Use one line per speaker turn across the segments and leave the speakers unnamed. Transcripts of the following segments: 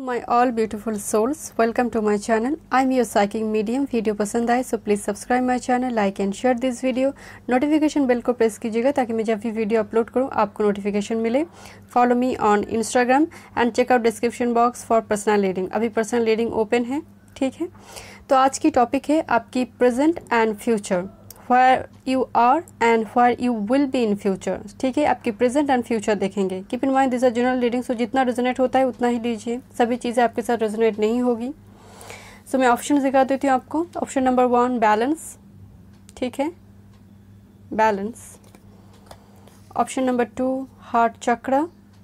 My all beautiful souls, welcome to my channel. I am your psychic medium. Video पसंद आए so please subscribe my channel, like and share this video. Notification bell को press कीजिएगा ताकि मैं जब भी video upload करूँ आपको नोटिफिकेशन मिले। Follow me on Instagram and check out description box for personal reading. अभी पर्सनल रीडिंग ओपन है, ठीक है। तो आज की टॉपिक है आपकी present and future, where you are and where you will be in future। ठीक है, आपकी प्रेजेंट एंड फ्यूचर देखेंगे। Keep in mind this are general reading, so जितना रेजोनेट होता है उतना ही लीजिए, सभी चीज़ें आपके साथ रेजोनेट नहीं होगी। सो मैं ऑप्शन दिखा देती हूँ आपको। ऑप्शन नंबर 1 बैलेंस, ठीक है, balance. Option number 2 heart chakra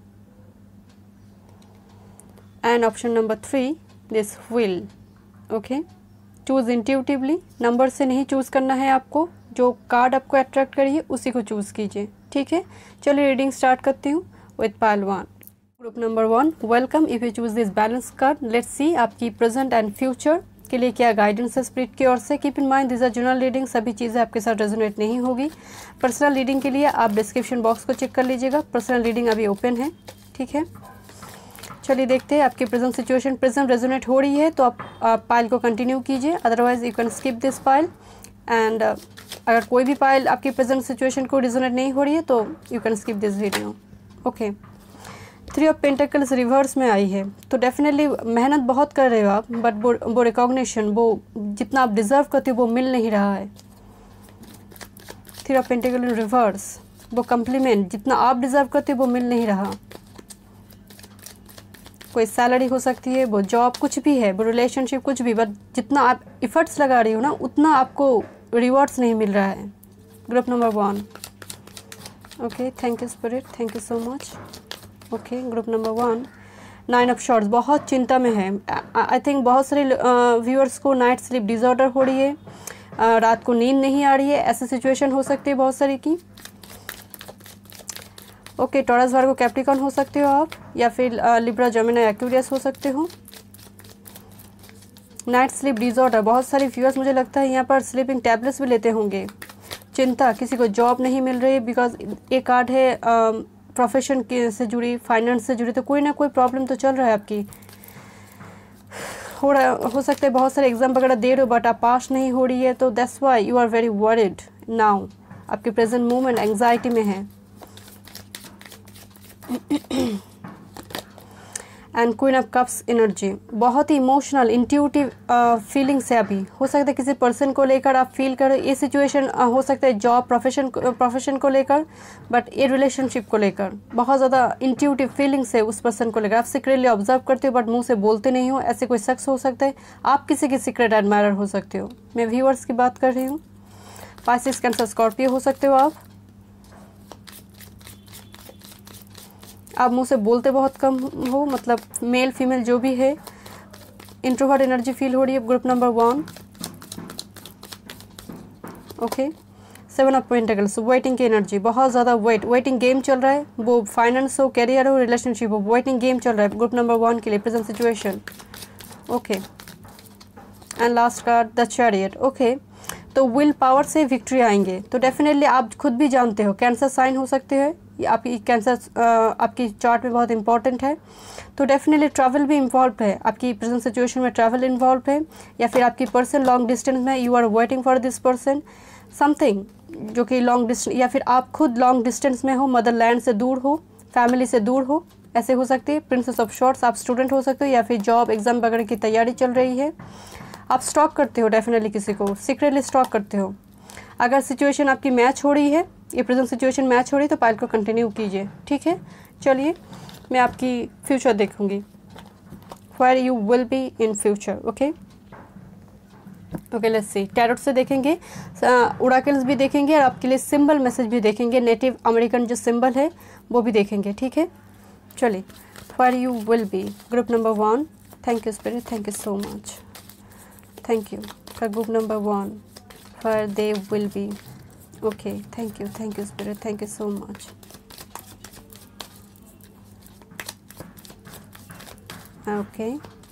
and option number 3 this wheel. Okay, choose intuitively, number से नहीं चूज़ करना है आपको, जो कार्ड आपको अट्रैक्ट करिए उसी को चूज़ कीजिए, ठीक है। चलिए रीडिंग स्टार्ट करती हूँ with pile 1। Group number 1, welcome. If you choose this balance card, let's see आपकी प्रेजेंट एंड फ्यूचर के लिए क्या गाइडेंस है स्पिरिट की ओर से। Keep in mind this are general reading, सभी चीज़ें आपके साथ रेजोनेट नहीं होगी। पर्सनल रीडिंग के लिए आप डिस्क्रिप्शन बॉक्स को चेक कर लीजिएगा, पर्सनल रीडिंग अभी ओपन है, ठीक है। चलिए देखते हैं आपकी प्रेजेंट सिचुएशन प्रेजेंट रेजोनेट हो रही है तो आप पाइल को कंटिन्यू कीजिए, otherwise you can skip this pile. And अगर कोई भी पाइल आपकी प्रेजेंट सिचुएशन को रेजोनेट नहीं हो रही है तो you can skip this video. Okay, 3 of pentacles reverse में आई है, तो डेफिनेटली मेहनत बहुत कर रहे हो आप, बट वो रिकॉग्निशन, वो जितना आप डिजर्व करते हो वो मिल नहीं रहा है। 3 ऑफ पेंटिकल इन रिवर्स, वो कम्प्लीमेंट जितना आप डिजर्व करते हो वो मिल नहीं रहा। कोई सैलरी हो सकती है, वो जॉब, कुछ भी है, वो रिलेशनशिप, कुछ भी, बट जितना आप इफ़र्ट्स लगा रही हो ना उतना आपको रिवॉर्ड्स नहीं मिल रहा है। Group number 1। Okay, thank you spirit, thank you so much. Okay, group number 1 9 of swords, बहुत चिंता में है। आई थिंक बहुत सारे व्यूअर्स को नाइट स्लीप डिसऑर्डर हो रही है, रात को नींद नहीं आ रही है, ऐसी सिचुएशन हो सकती है बहुत सारी की। ओके, टॉरस वार्गो कैप्रिकॉर्न हो सकते हो आप, या फिर लिब्रा जेमिनी एक्वेरियस हो सकते हो। नाइट स्लीप डिसऑर्डर, बहुत सारे व्यूअर्स मुझे लगता है यहाँ पर स्लीपिंग टैबलेट्स भी लेते होंगे। चिंता, किसी को जॉब नहीं मिल रही, बिकॉज एक कार्ड है प्रोफेशन के से जुड़ी, फाइनेंस से जुड़ी, तो कोई ना कोई प्रॉब्लम तो चल रहा है आपकी। हो सकता है बहुत सारे एग्जाम वगैरह दे रहे हो बट आप पास नहीं हो रही है, तो that's why you are very worried now. आपके प्रेजेंट मोमेंट एंग्जाइटी में है। And queen of cups energy, बहुत ही इमोशनल इंट्यूटिव फीलिंग्स है अभी। हो सकता है किसी पर्सन को लेकर आप फील करें, ये सिचुएशन हो सकता है जॉब प्रोफेशन को लेकर, बट ये रिलेशनशिप को लेकर बहुत ज़्यादा इंट्यूटिव फीलिंग्स है उस पर्सन को लेकर। आप सीक्रेटली ऑब्जर्व करते हो बट मुंह से बोलते नहीं हो, ऐसे कोई शख्स हो सकता है, आप किसी के सीक्रेट एडमायरर हो सकते हो। मैं व्यूअर्स की बात कर रही हूँ। पाइसेस, कैंसर, स्कॉर्पियो हो सकते हो आप मुंह से बोलते बहुत कम हो, मतलब मेल फीमेल जो भी है। इंट्रोवर्ट एनर्जी फील हो रही है group number 1। Okay, 7 of pentacles, waiting की एनर्जी, बहुत ज़्यादा वेटिंग गेम चल रहा है, वो फाइनेंस हो, कैरियर हो, रिलेशनशिप हो, वेटिंग गेम चल रहा है ग्रुप नंबर 1 के लिए present situation. Okay, and last card the chariot. Okay, तो विल पावर से विक्ट्री आएंगे, तो डेफिनेटली आप खुद भी जानते हो कैंसर साइन हो सकते हैं, आपकी कैंसर आपकी चार्ट में बहुत इंपॉर्टेंट है, तो डेफिनेटली ट्रैवल भी इन्वॉल्व है आपकी प्रेजेंट सिचुएशन में, ट्रैवल इन्वॉल्व है, या फिर आपकी पर्सन लॉन्ग डिस्टेंस में, you are waiting for this person something जो कि लॉन्ग डिस्टेंस, या फिर आप खुद लॉन्ग डिस्टेंस में हो, मदरलैंड से दूर हो, फैमिली से दूर हो, ऐसे हो सकती है। प्रिंसेस ऑफ शॉर्ट्स, आप स्टूडेंट हो सकते हो या फिर जॉब एग्जाम वगैरह की तैयारी चल रही है, आप स्टॉक करते हो, डेफिनेटली किसी को सीक्रेटली स्टॉक करते हो। अगर सिचुएशन आपकी मैच हो रही है, ये प्रेजेंट सिचुएशन मैच हो रही है तो पाइल को कंटिन्यू कीजिए, ठीक है। चलिए मैं आपकी फ्यूचर देखूंगी, where you will be in future. Okay okay, let's see, tarot से देखेंगे, ओरेकल्स भी देखेंगे और आपके लिए सिंबल मैसेज भी देखेंगे, नेटिव अमेरिकन जो सिंबल है वो भी देखेंगे, ठीक है। चलिए, where you will be group number 1। Thank you spirit, thank you so much, thank you for group number 1, where they will be. Okay, thank you spirit, thank you so much. Okay,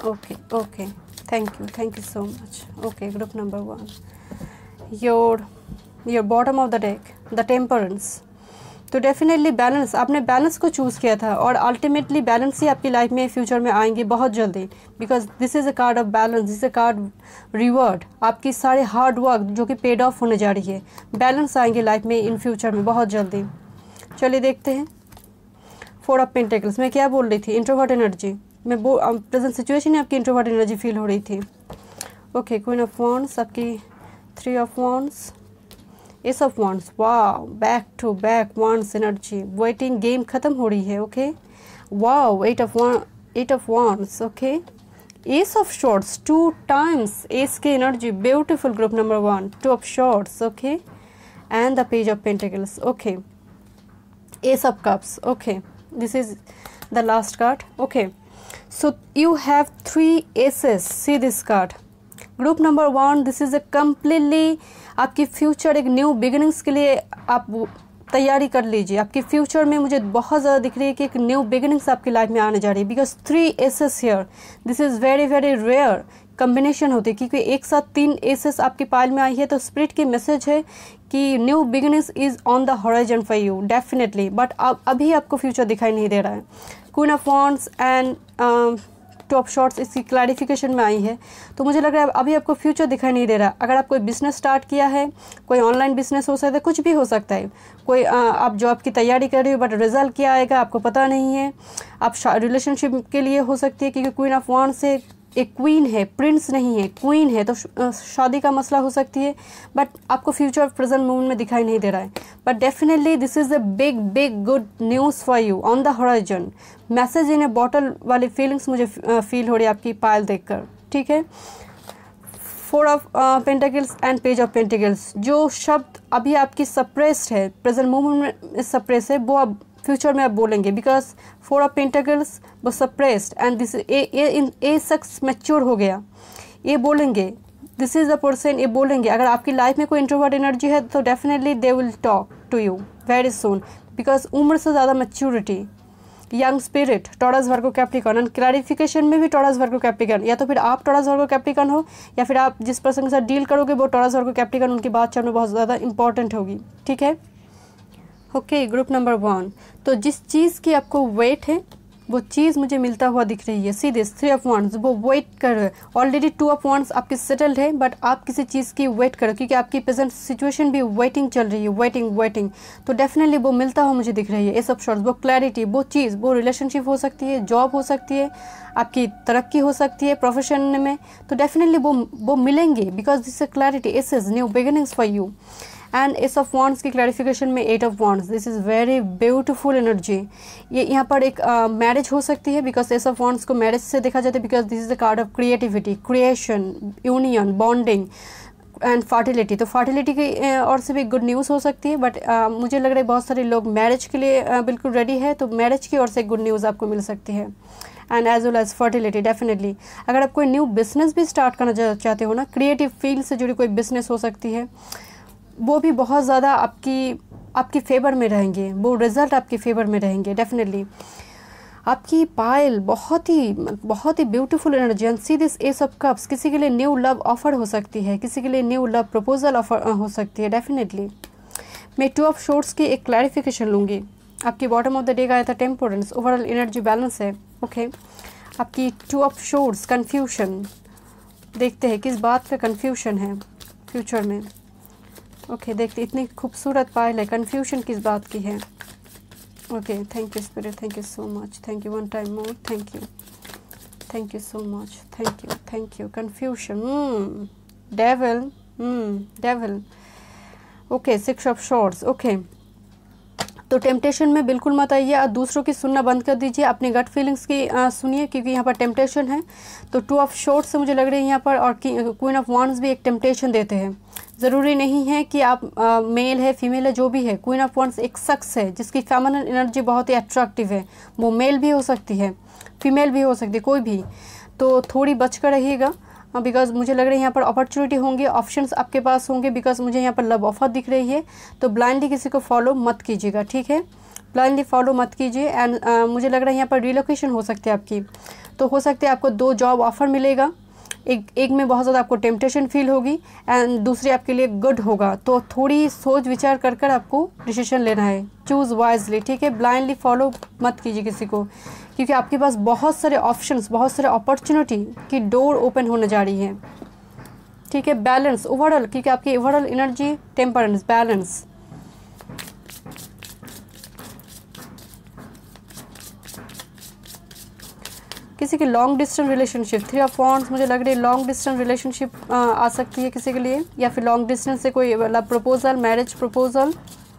thank you so much. Okay, group number 1, your bottom of the deck, the temperance, तो definitely balance, आपने balance को choose किया था और ultimately balance ही आपकी life में future में आएंगे बहुत जल्दी, because this is a card of balance, this is a card reward, आपकी सारे हार्ड वर्क जो कि पेड ऑफ होने जा रही है, बैलेंस आएंगे लाइफ में इन फ्यूचर में बहुत जल्दी। चलिए देखते हैं 4 ऑफ पेंटिकल्स। मैं क्या बोल रही थी, इंट्रोवर्ट एनर्जी, मैं प्रेजेंट सिचुएशन में आपकी इंट्रोवर्ट एनर्जी फील हो रही थी। ओके, क्वीन ऑफ वॉन्ड्स, आपकी 3 of wands, ace of wands, wow, back to back wands energy, waiting game खत्म हो रही है। Okay, wow, 8 of wands, okay, ace of swords 2 times, ace की energy, beautiful group number 1, 2 of swords, okay, and the page of pentacles, okay, ace of cups, okay, this is the last card. Okay, so you have 3 aces, see this card, group number 1, this is a completely आपकी future एक new beginnings के लिए आप तैयारी कर लीजिए। आपकी future में मुझे बहुत ज़्यादा दिख रही है कि एक न्यू बिगिनिंग्स आपकी लाइफ में आने जा रही है, because 3 aces here, this is very very rare combination होती है, क्योंकि एक साथ 3 एसेस आपकी पाइल में आई है, तो स्पिरिट की मैसेज है कि new beginnings is on the horizon for you definitely, but अभी आपको फ्यूचर दिखाई नहीं दे रहा है। Queen of wands and 2 of swords इसकी क्लैरिफिकेशन में आई है, तो मुझे लग रहा है अभी आपको फ्यूचर दिखाई नहीं दे रहा। अगर आप कोई बिजनेस स्टार्ट किया है, कोई ऑनलाइन बिजनेस हो सकता है, कुछ भी हो सकता है, कोई आप जॉब की तैयारी कर रही हो बट रिजल्ट क्या आएगा आपको पता नहीं है, आप रिलेशनशिप के लिए हो सकती है, क्योंकि क्वीन ऑफ वॉन्ड्स से एक क्वीन है, प्रिंस नहीं है, क्वीन है, तो शादी का मसला हो सकती है, बट आपको फ्यूचर प्रेजेंट मोमेंट में दिखाई नहीं दे रहा है, but definitely this is a big big good news for you on the horizon, message in a bottle वाली फीलिंग्स मुझे फील हो रही है आपकी पायल देखकर, ठीक है। 4 of pentacles and page of pentacles, जो शब्द अभी आपकी सप्रेस्ड है, प्रेजेंट मोमेंट में सप्रेस है, वो अब फ्यूचर में आप बोलेंगे, बिकॉज 4 ऑफ पेंटिकल्स वो सप्रेस्ड एंड दिस ए शख्स मैच्योर हो गया, ये बोलेंगे, दिस इज़ द पर्सन, ये बोलेंगे। अगर आपकी लाइफ में कोई इंट्रोवर्ट एनर्जी है तो definitely they will talk to you very soon, because उम्र से ज़्यादा maturity, young spirit, Taurus Virgo Capricorn, and clarification में भी टॉरस वर्गो कैप्रिकॉर्न, या तो फिर आप टॉरस वर्गो कैप्रिकॉर्न हो या फिर आप जिस पर्सन के साथ डील करोगे वो टॉरस वर्गो कैप्रिकॉर्न, उनकी बात में बहुत ज़्यादा इंपॉर्टेंट होगी, ठीक है। ओके, ग्रुप नंबर 1, तो जिस चीज़ की आपको वेट है वो चीज़ मुझे मिलता हुआ दिख रही है, सी दिस 3 ऑफ वॉन्ड्स, वो वेट कर रहे, ऑलरेडी 2 ऑफ वॉन्ड्स आपकी सेटल्ड है, बट आप किसी चीज़ की वेट करो, क्योंकि आपकी प्रेजेंट सिचुएशन भी वेटिंग चल रही है, वेटिंग, तो डेफिनेटली वो मिलता हुआ मुझे दिख रही है। एस ऑफ शॉर्ट्स, वो क्लैरिटी, वो चीज़, वो रिलेशनशिप हो सकती है, जॉब हो सकती है, आपकी तरक्की हो सकती है प्रोफेशन में, तो डेफिनेटली वो मिलेंगे, because this is clarity, is is new beginnings for you. And ace of wands की क्लैरिफिकेशन में 8 of wands, this is very beautiful energy, ये यहाँ पर एक मैरिज हो सकती है, बिकॉज एस ऑफ वॉन्ड्स को मैरिज से देखा जाता है, because this is a card of creativity, creation, union, bonding and fertility, तो फर्टिलिटी की और से भी गुड न्यूज़ हो सकती है, बट मुझे लग रहा है बहुत सारे लोग मैरिज के लिए बिल्कुल रेडी है, तो मैरिज की ओर से गुड न्यूज़ आपको मिल सकती है, and as well as fertility definitely. अगर आप कोई न्यू बिजनेस भी स्टार्ट करना चाहते हो ना, क्रिएटिव फील्ड से जुड़ी कोई बिजनेस हो सकती है, वो भी बहुत ज़्यादा आपकी फेवर में रहेंगे, वो रिज़ल्ट आपके फेवर में रहेंगे डेफिनेटली। आपकी पायल बहुत ही beautiful energy, and see this ace of cups, किसी के लिए न्यू लव ऑफर हो सकती है, किसी के लिए न्यू लव प्रपोजल ऑफर हो सकती है डेफिनेटली। मैं 2 ऑफ शॉर्ट्स की एक क्लैरिफिकेशन लूँगी। आपकी बॉटम ऑफ द डे का आया था टेम्पोरेंस, ओवरऑल एनर्जी बैलेंस है, ओके। आपकी 2 ऑफ शॉर्ट्स कन्फ्यूशन, देखते हैं किस बात का कन्फ्यूशन है फ्यूचर में, ओके देखते, इतनी खूबसूरत पायल है, कन्फ्यूजन किस बात की है, okay. Thank you spirit, thank you so much, thank you one time more, thank you so much, thank you. Confusion, devil, okay. 6 of swords, okay. तो टेम्पटेशन में बिल्कुल मत आइए और दूसरों की सुनना बंद कर दीजिए, अपनी गट फीलिंग्स की सुनिए, क्योंकि यहाँ पर टेम्पटेशन है। तो 2 ऑफ शॉर्ट्स से मुझे लग रही है यहाँ पर, और क्वीन ऑफ वॉन्ड्स भी एक टेम्पटेशन देते हैं। ज़रूरी नहीं है कि आप मेल है फीमेल है जो भी है, क्वीन ऑफ वॉन्ड्स एक शख्स है जिसकी फेमिनिन एनर्जी बहुत ही अट्रैक्टिव है, वो मेल भी हो सकती है, फीमेल भी हो सकती है, कोई भी, तो थोड़ी बच कर रहिएगा, बिकॉज मुझे लग रहा है यहाँ पर अपॉर्चुनिटी होंगे, ऑप्शंस आपके पास होंगे, बिकॉज मुझे यहाँ पर लव ऑफर दिख रही है। तो ब्लाइंडली किसी को फॉलो मत कीजिएगा, ठीक है, ब्लाइंडली फॉलो मत कीजिए। एंड मुझे लग रहा है यहाँ पर रिलोकेशन हो सकती है आपकी, तो हो सकता है आपको 2 जॉब ऑफर मिलेगा, एक में बहुत ज़्यादा आपको टेम्पटेशन फील होगी एंड दूसरी आपके लिए गुड होगा। तो थोड़ी सोच विचार कर कर आपको डिसीजन लेना है। चूज़ वाइजली, ठीक है। ब्लाइंडली फॉलो मत कीजिए किसी को, क्योंकि आपके पास बहुत सारे ऑप्शंस, बहुत सारे अपॉर्चुनिटी की डोर ओपन होने जा रही है, ठीक है। बैलेंस ओवरऑल, क्योंकि आपकी ओवरऑल एनर्जी टेम्परेंस, बैलेंस। किसी की long distance relationship, 3 of wands मुझे लग रही है लॉन्ग डिस्टेंस रिलेशनशिप आ सकती है किसी के लिए, या फिर लॉन्ग डिस्टेंस से कोई मतलब proposal, marriage proposal.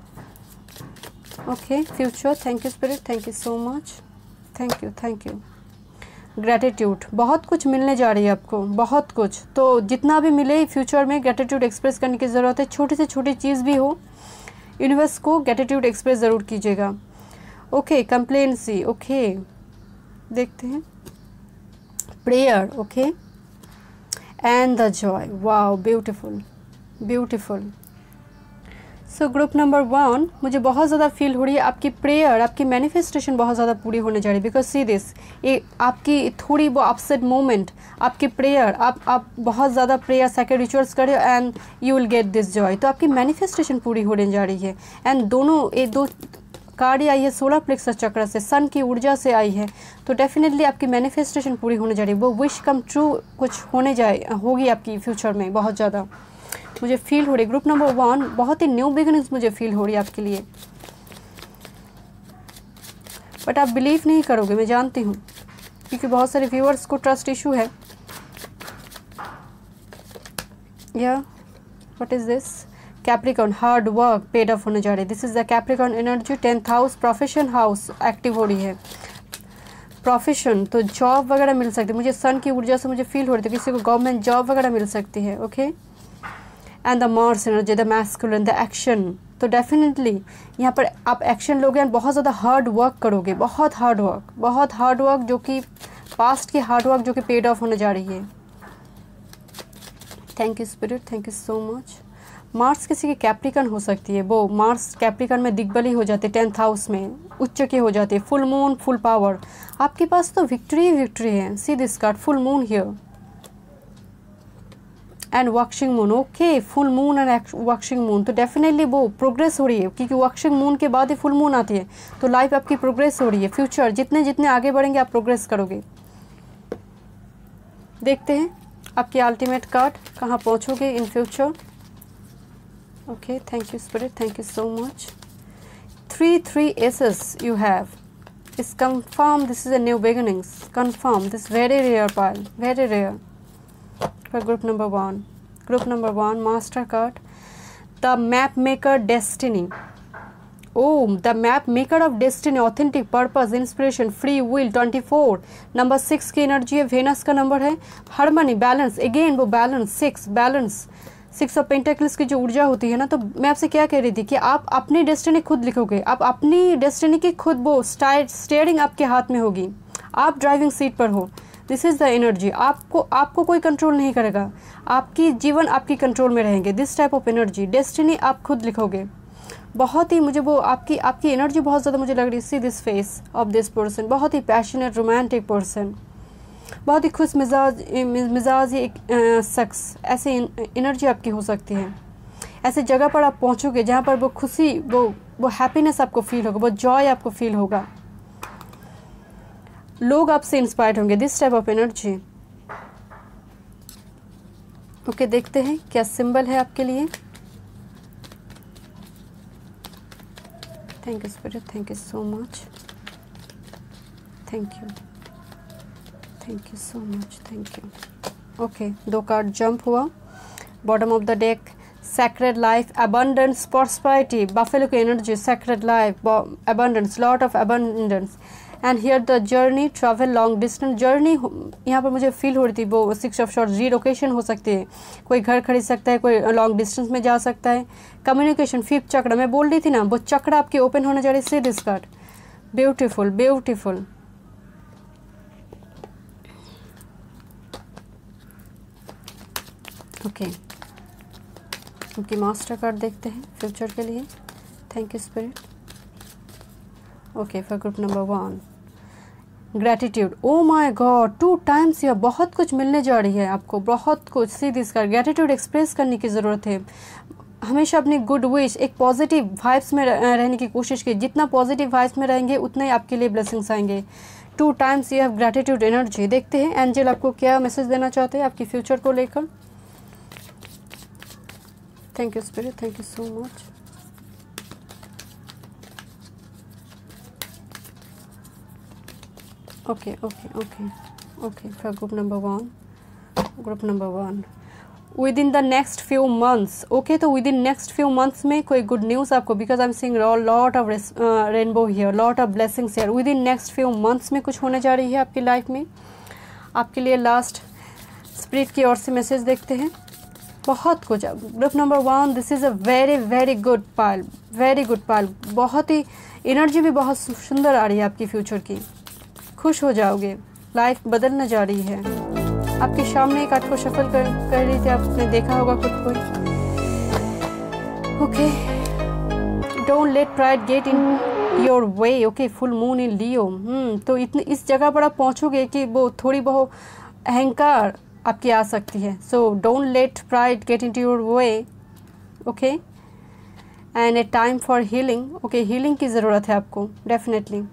Okay, future, thank you spirit, thank you so much, thank you, thank you. Gratitude, बहुत कुछ मिलने जा रही है आपको, बहुत कुछ। तो जितना भी मिले फ्यूचर में ग्रैटिट्यूड एक्सप्रेस करने की ज़रूरत है। छोटी से छोटी चीज़ भी हो, यूनिवर्स को ग्रैटिट्यूड एक्सप्रेस ज़रूर कीजिएगा। ओके, कंप्लेंसी, ओके, देखते हैं। Prayer, okay, and the joy, wow, beautiful, beautiful. So group number 1 मुझे बहुत ज़्यादा फील हो रही है आपकी प्रेयर, आपकी मैनिफेस्टेशन बहुत ज़्यादा पूरी होने जा रही है। बिकॉज सी दिस, ये आपकी थोड़ी वो अपसेट मोमेंट, आपकी प्रेयर, आप बहुत ज़्यादा प्रेयर सेक्रेड रिचुअल्स करें and you will get this joy. तो आपकी मैनिफेस्टेशन पूरी होने जा रही है। एंड दोनों, ये 2 कार्ड आई है सोलर प्लेक्सस चक्र से, सन की ऊर्जा से आई है। तो डेफिनेटली आपकी मैनिफेस्टेशन पूरी होने जा रही है। वो विश कम ट्रू कुछ होगी आपकी फ्यूचर में, बहुत ज़्यादा मुझे फील हो रही है। ग्रुप नंबर 1 बहुत ही न्यू बिगिनिंग्स मुझे फील हो रही है आपके लिए, बट आप बिलीव नहीं करोगे, मैं जानती हूँ, क्योंकि बहुत सारे व्यूअर्स को ट्रस्ट इशू है। या what is this? Capricorn, hard work paid off होने जा रही है। This is the Capricorn energy. 10th house, profession house active हो रही है। प्रोफेशन, तो जॉब वगैरह मिल सकती है मुझे, सन की ऊर्जा से मुझे फील हो रही थी किसी को गवर्नमेंट जॉब वगैरह मिल सकती है। ओके, and the Mars energy, the masculine, the action. तो डेफिनेटली यहाँ पर आप एक्शन लोगे एंड बहुत ज़्यादा हार्ड वर्क करोगे, बहुत हार्ड वर्क, बहुत हार्ड वर्क, जो कि पास्ट की हार्ड वर्क जो कि पेड ऑफ होने जा रही है। Thank you spirit, thank you so much. Mars किसी की कैप्रिकॉर्न हो सकती है, वो मार्स कैप्रिकॉर्न में दिग्बली हो जाती है, 10th हाउस में उच्च की हो जाती है। फुल मून, फुल पावर, आपके पास तो विक्ट्री ही विक्ट्री है। See this card, full moon here and waxing moon. Okay, full moon and waxing moon, तो डेफिनेटली वो प्रोग्रेस हो रही है, क्योंकि वॉक्सिंग मून के बाद ही फुल मून आती है। तो लाइफ आपकी प्रोग्रेस हो रही है। फ्यूचर जितने जितने आगे बढ़ेंगे आप प्रोग्रेस करोगे। देखते हैं आपकी अल्टीमेट कार्ड, कहाँ पहुँचोगे in future. Okay, thank you spirit, thank you so much. 3 aces you have. It's confirmed this is a new beginnings. Confirm this very rare pile, very rare. For group number 1. Group number 1, master card. The map maker destiny. Oh, the map maker of destiny, authentic purpose, inspiration, free will, 24. Number 6 की energy है, Venus का number है। Harmony, balance, again वो balance, 6 balance, 6 of pentacles की जो ऊर्जा होती है ना। तो मैं आपसे क्या कह रही थी कि आप अपनी डेस्टिनी खुद लिखोगे, आप अपनी डेस्टिनी की खुद, वो स्टीयरिंग आपके हाथ में होगी, आप ड्राइविंग सीट पर हो। This is the energy. आपको कोई कंट्रोल नहीं करेगा, आपकी जीवन आपकी कंट्रोल में रहेंगे। This type of energy, destiny आप खुद लिखोगे। बहुत ही मुझे वो आपकी एनर्जी बहुत ज़्यादा मुझे लग रही है। See this face of this person, बहुत ही पैशनेट रोमांटिक पर्सन, बहुत ही खुश मिजाज एक शख्स। ऐसी एनर्जी आपकी हो सकती है। ऐसे जगह पर आप पहुंचोगे जहां पर वो खुशी, वो हैप्पीनेस आपको फील होगा, वो जॉय आपको फील होगा। लोग आपसे इंस्पायर्ड होंगे। This type of energy. Okay, देखते हैं क्या सिंबल है आपके लिए। Thank you spirit, thank you so much, thank you, thank you so much, thank you. Okay, 2 card jump हुआ। Bottom of the deck, sacred life, abundance, prosperity, buffalo की energy, sacred life, abundance, lot of abundance. And here the journey, travel long distance journey. यहाँ पर मुझे feel हो रही थी वो 6 of shorts, relocation हो सकती है, कोई घर खरीद सकता है, कोई लॉन्ग डिस्टेंस में जा सकता है। कम्युनिकेशन, 5th चक्र, मैं बोल रही थी ना, वो चक्र आपकी ओपन होने जा रही है। See this card, beautiful, beautiful. Okay, उनकी मास्टर कार्ड देखते हैं फ्यूचर के लिए। Thank you spirit. Okay, for group number 1, gratitude, oh my god, 2 times यह बहुत कुछ मिलने जा रही है आपको, बहुत कुछ। सी दिस का ग्रैटिट्यूड एक्सप्रेस करने की ज़रूरत है। हमेशा अपनी गुड विश, एक पॉजिटिव वाइब्स में रहने की कोशिश की। जितना पॉजिटिव वाइब्स में रहेंगे उतने ही आपके लिए ब्लेसिंग्स आएंगे। 2 times you have gratitude energy. देखते हैं एंजल आपको क्या मैसेज देना चाहते हैं आपकी फ्यूचर को लेकर। Thank you spirit, thank you so much. Okay okay okay okay, for group number 1, group number 1 within the next few months. Okay, तो within next few months में कोई गुड न्यूज़ आपको, because I am seeing lot of rainbow here, lot of blessings here. Within next few months में कुछ होने जा रही है आपकी लाइफ में। आपके लिए लास्ट स्पिरिट की ओर से मैसेज देखते हैं। बहुत कुछ। Group number 1, this is a very very good pile, very good pile. बहुत ही एनर्जी भी बहुत सुंदर आ रही है आपकी फ्यूचर की। खुश हो जाओगे, लाइफ बदलने जा रही है। आपके सामने एक कार्ड को शफल कर रही थी, आपने देखा होगा खुद को। Okay, don't let pride get in your way. Okay, full moon in Leo. तो इतने इस जगह पर आप पहुंचोगे कि वो थोड़ी बहुत अहंकार आपकी आ सकती है। So don't let pride get into your way. Okay, and a time for healing. Okay, healing की ज़रूरत है आपको डेफिनेटली।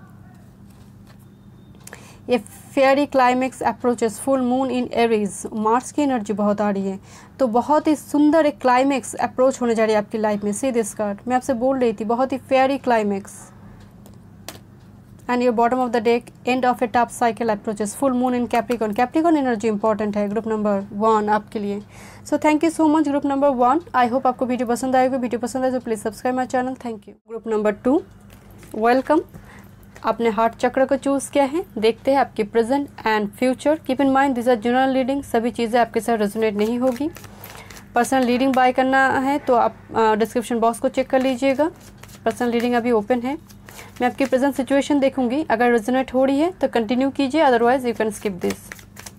ये fiery climax approaches, full moon in Aries, Mars की एनर्जी बहुत आ रही है। तो बहुत ही सुंदर एक क्लाइमेक्स अप्रोच होने जा रही है आपकी लाइफ में। सी दिस कार्ड, मैं आपसे बोल रही थी, बहुत ही fiery climax. And your bottom of the deck, end of a top cycle approaches, full moon in Capricorn. Capricorn energy important है ग्रुप नंबर 1 आपके लिए। So thank you so much group number 1। I hope आपको video पसंद आएगी। Video पसंद आए तो please subscribe my channel. Thank you. Group number 2, welcome. आपने हार्ट चक्र को चूज़ किया है। देखते हैं आपके present and future. Keep in mind this are general reading, सभी चीज़ें आपके साथ रेजोनेट नहीं होगी। पर्सनल रीडिंग बाय करना है तो आप डिस्क्रिप्शन बॉक्स को चेक कर लीजिएगा। पर्सनल रीडिंग अभी ओपन है। मैं आपकी प्रेजेंट सिचुएशन देखूंगी, अगर रेजोनेट हो रही है तो कंटिन्यू कीजिए, otherwise you can skip this.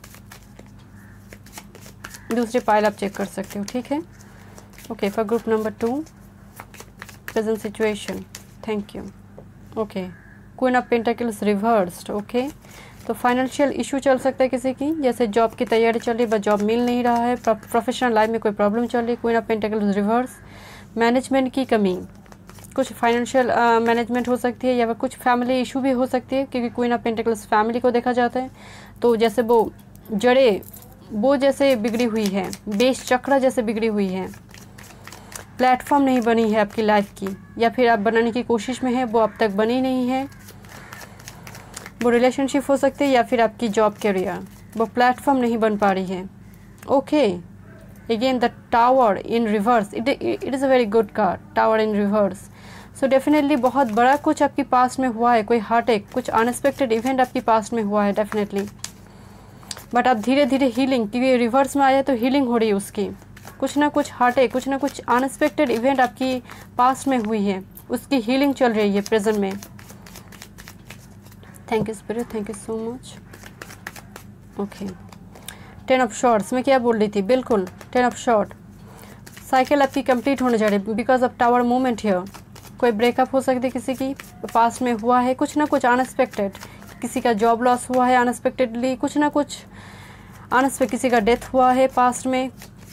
दूसरी पाइल आप चेक कर सकते हो, ठीक है। Okay, for group number 2, present situation. Thank you. Okay, queen of pentacles reversed. Okay, तो फाइनेंशियल इशू चल सकता है किसी की, जैसे जॉब की तैयारी चल रही है बट जॉब मिल नहीं रहा है, प्रोफेशनल लाइफ में कोई प्रॉब्लम चल रही है। Queen of pentacles reverse, management की कमी, कुछ फाइनेंशियल मैनेजमेंट हो सकती है, या फिर कुछ फैमिली इशू भी हो सकती है, क्योंकि क्वीन ऑफ पेंटाकल्स फैमिली को देखा जाता है। तो जैसे वो जड़ें वो जैसे बिगड़ी हुई है, बेस चक्र जैसे बिगड़ी हुई है, प्लेटफॉर्म नहीं बनी है आपकी लाइफ की, या फिर आप बनाने की कोशिश में है, वो अब तक बनी नहीं है। वो रिलेशनशिप हो सकती है या फिर आपकी जॉब कैरियर, वो प्लेटफॉर्म नहीं बन पा रही है। Okay, again the tower in reverse, it is a very good card, tower in reverse. So definitely बहुत बड़ा कुछ आपकी पास्ट में हुआ है, कोई हार्ट, कुछ अनएक्सपेक्टेड इवेंट आपकी पास्ट में हुआ है डेफिनेटली। बट आप धीरे धीरे हीलिंग, क्योंकि रिवर्स में आया तो हीलिंग हो रही है उसकी। कुछ ना कुछ हार्ट, कुछ ना कुछ अनएक्सपेक्टेड इवेंट आपकी पास्ट में हुई है, उसकी हीलिंग चल रही है प्रेजेंट में। Thank you spirit, thank you so much. Okay, 10 of swords में क्या बोल रही थी, बिल्कुल 10 ऑफ शॉर्ट। साइकिल आपकी कंप्लीट होने जा रही है because of tower movement here. कोई ब्रेकअप हो सकती है किसी की, पास्ट में हुआ है कुछ ना कुछ अनएक्सपेक्टेड, किसी का जॉब लॉस हुआ है अनएक्सपेक्टेडली, कुछ ना कुछ अनएक्सपेक्टेड, किसी का डेथ हुआ है पास्ट में।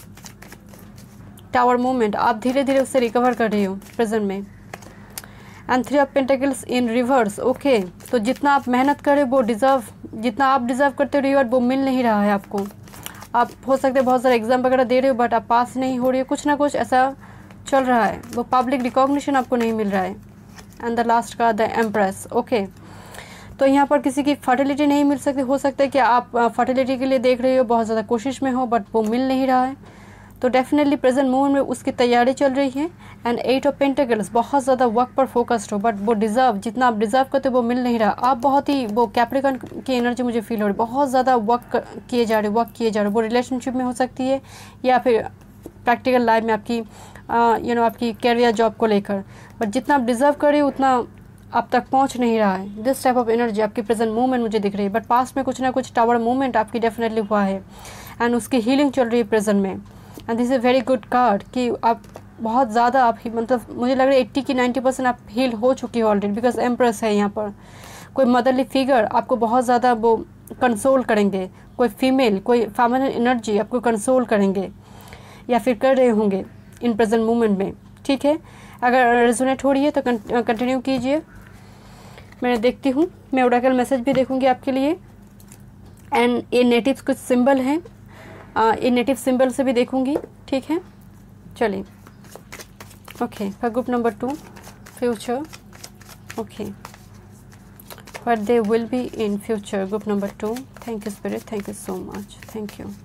टावर मूवमेंट, आप धीरे धीरे उससे रिकवर कर रही हो प्रेजेंट में। And 3 of pentacles in reverse. Okay, तो जितना आप मेहनत करें वो डिज़र्व, जितना आप डिज़र्व करते हो रिवॉर्ड वो मिल नहीं रहा है आपको। आप हो सकते हैं बहुत सारे एग्जाम वगैरह दे रहे हो बट आप पास नहीं हो रही हो, कुछ ना कुछ ऐसा चल रहा है, वो पब्लिक रिकॉग्निशन आपको नहीं मिल रहा है। एंड द लास्ट का द एम्प्रेस। ओके, तो यहाँ पर किसी की फर्टिलिटी नहीं मिल सकती, हो सकता है कि आप फर्टिलिटी के लिए देख रहे हो, बहुत ज़्यादा कोशिश में हो बट वो मिल नहीं रहा है। तो डेफिनेटली प्रेजेंट मूवमेंट में उसकी तैयारी चल रही है। एंड 8 ऑफ पेंटाकल्स, बहुत ज़्यादा वर्क पर फोकस्ड हो बट वो डिज़र्व, जितना आप डिज़र्व करते हो वो मिल नहीं रहा। आप बहुत ही, वो कैप्रिकॉर्न की एनर्जी मुझे फील हो रही है, बहुत ज़्यादा वर्क किए जा रहे, वो रिलेशनशिप में हो सकती है या फिर प्रैक्टिकल लाइफ में आपकी आपकी कैरियर जॉब को लेकर, बट जितना आप डिज़र्व कर रहे हो उतना आप तक पहुंच नहीं रहा है। दिस टाइप ऑफ एनर्जी आपकी प्रेजेंट मूवमेंट मुझे दिख रही है, बट पास्ट में कुछ ना कुछ टावर मूवमेंट आपकी डेफिनेटली हुआ है एंड उसकी हीलिंग चल रही है प्रेजेंट में। And this is very good card कि आप बहुत ज़्यादा, आप मतलब मुझे लग रहा है 80 की 90% आप हील हो चुकी हो ऑलरेडी, बिकॉज एम्प्रेस है यहाँ पर। कोई मदरली फिगर आपको बहुत ज़्यादा वो कंसोल करेंगे, कोई फीमेल, कोई फेमिनिन एनर्जी आपको कंसोल करेंगे या फिर कर रहे होंगे इन प्रेजेंट मोमेंट में। ठीक है, अगर रेजोनेट हो रही है तो कंटिन्यू कीजिए। मैं देखती हूँ, मैं ओरेकल मैसेज भी देखूँगी आपके लिए। एंड ये नेटिव कुछ सिंबल हैं, ये नेटिव सिंबल से भी देखूँगी। ठीक है, चलिए। Okay, for group number 2 future. Okay, what they will be in future, group number 2. Thank you spirit, thank you so much, thank you.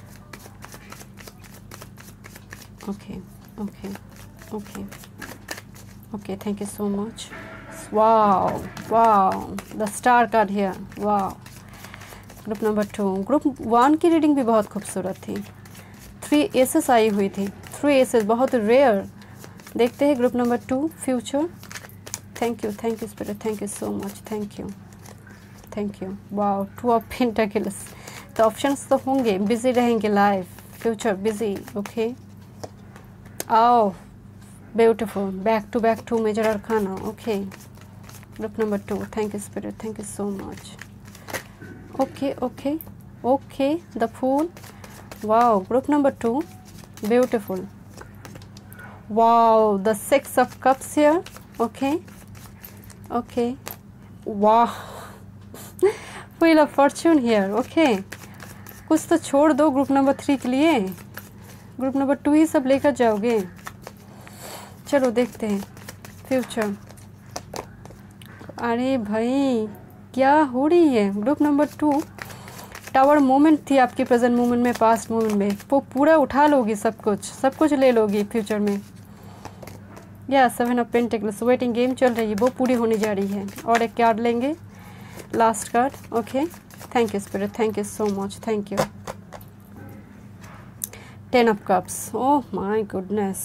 Okay, okay, okay, okay, thank you so much. Wow, wow, the star card here. Wow. Group number 2. Group 1 की reading भी बहुत खूबसूरत थी। 3 assess आई हुई थी, 3 assess बहुत rare. देखते हैं group number 2 future. Thank you spirit, thank you so much, thank you. Wow, 2 of pentacles. तो ऑप्शंस तो होंगे, बिजी रहेंगे लाइफ, फ्यूचर बिजी। ओके, आओ, beautiful, back to back 2 major arcana. Okay, group number 2, thank you spirit, thank you so much. Okay okay okay, the fool. Wow, group number 2, beautiful. Wow, the 6 of cups here. Okay okay, वाह, wheel of fortune here. Okay, कुछ तो छोड़ दो group number 3 के लिए, group number 2 ही सब लेकर जाओगे। चलो देखते हैं फ्यूचर। अरे भाई, क्या हो रही है? ग्रुप नंबर 2 टावर मोमेंट थी आपकी प्रेजेंट मोमेंट में, पास्ट मोमेंट में, वो पूरा उठा लोगी, सब कुछ ले लोगी फ्यूचर में। या 7 ऑफ पेंटिकल्स, वेटिंग गेम चल रही है, वो पूरी होने जा रही है। और एक कार्ड लेंगे, last card. Okay, thank you spirit, thank you so much, thank you. 10 of cups, oh my goodness,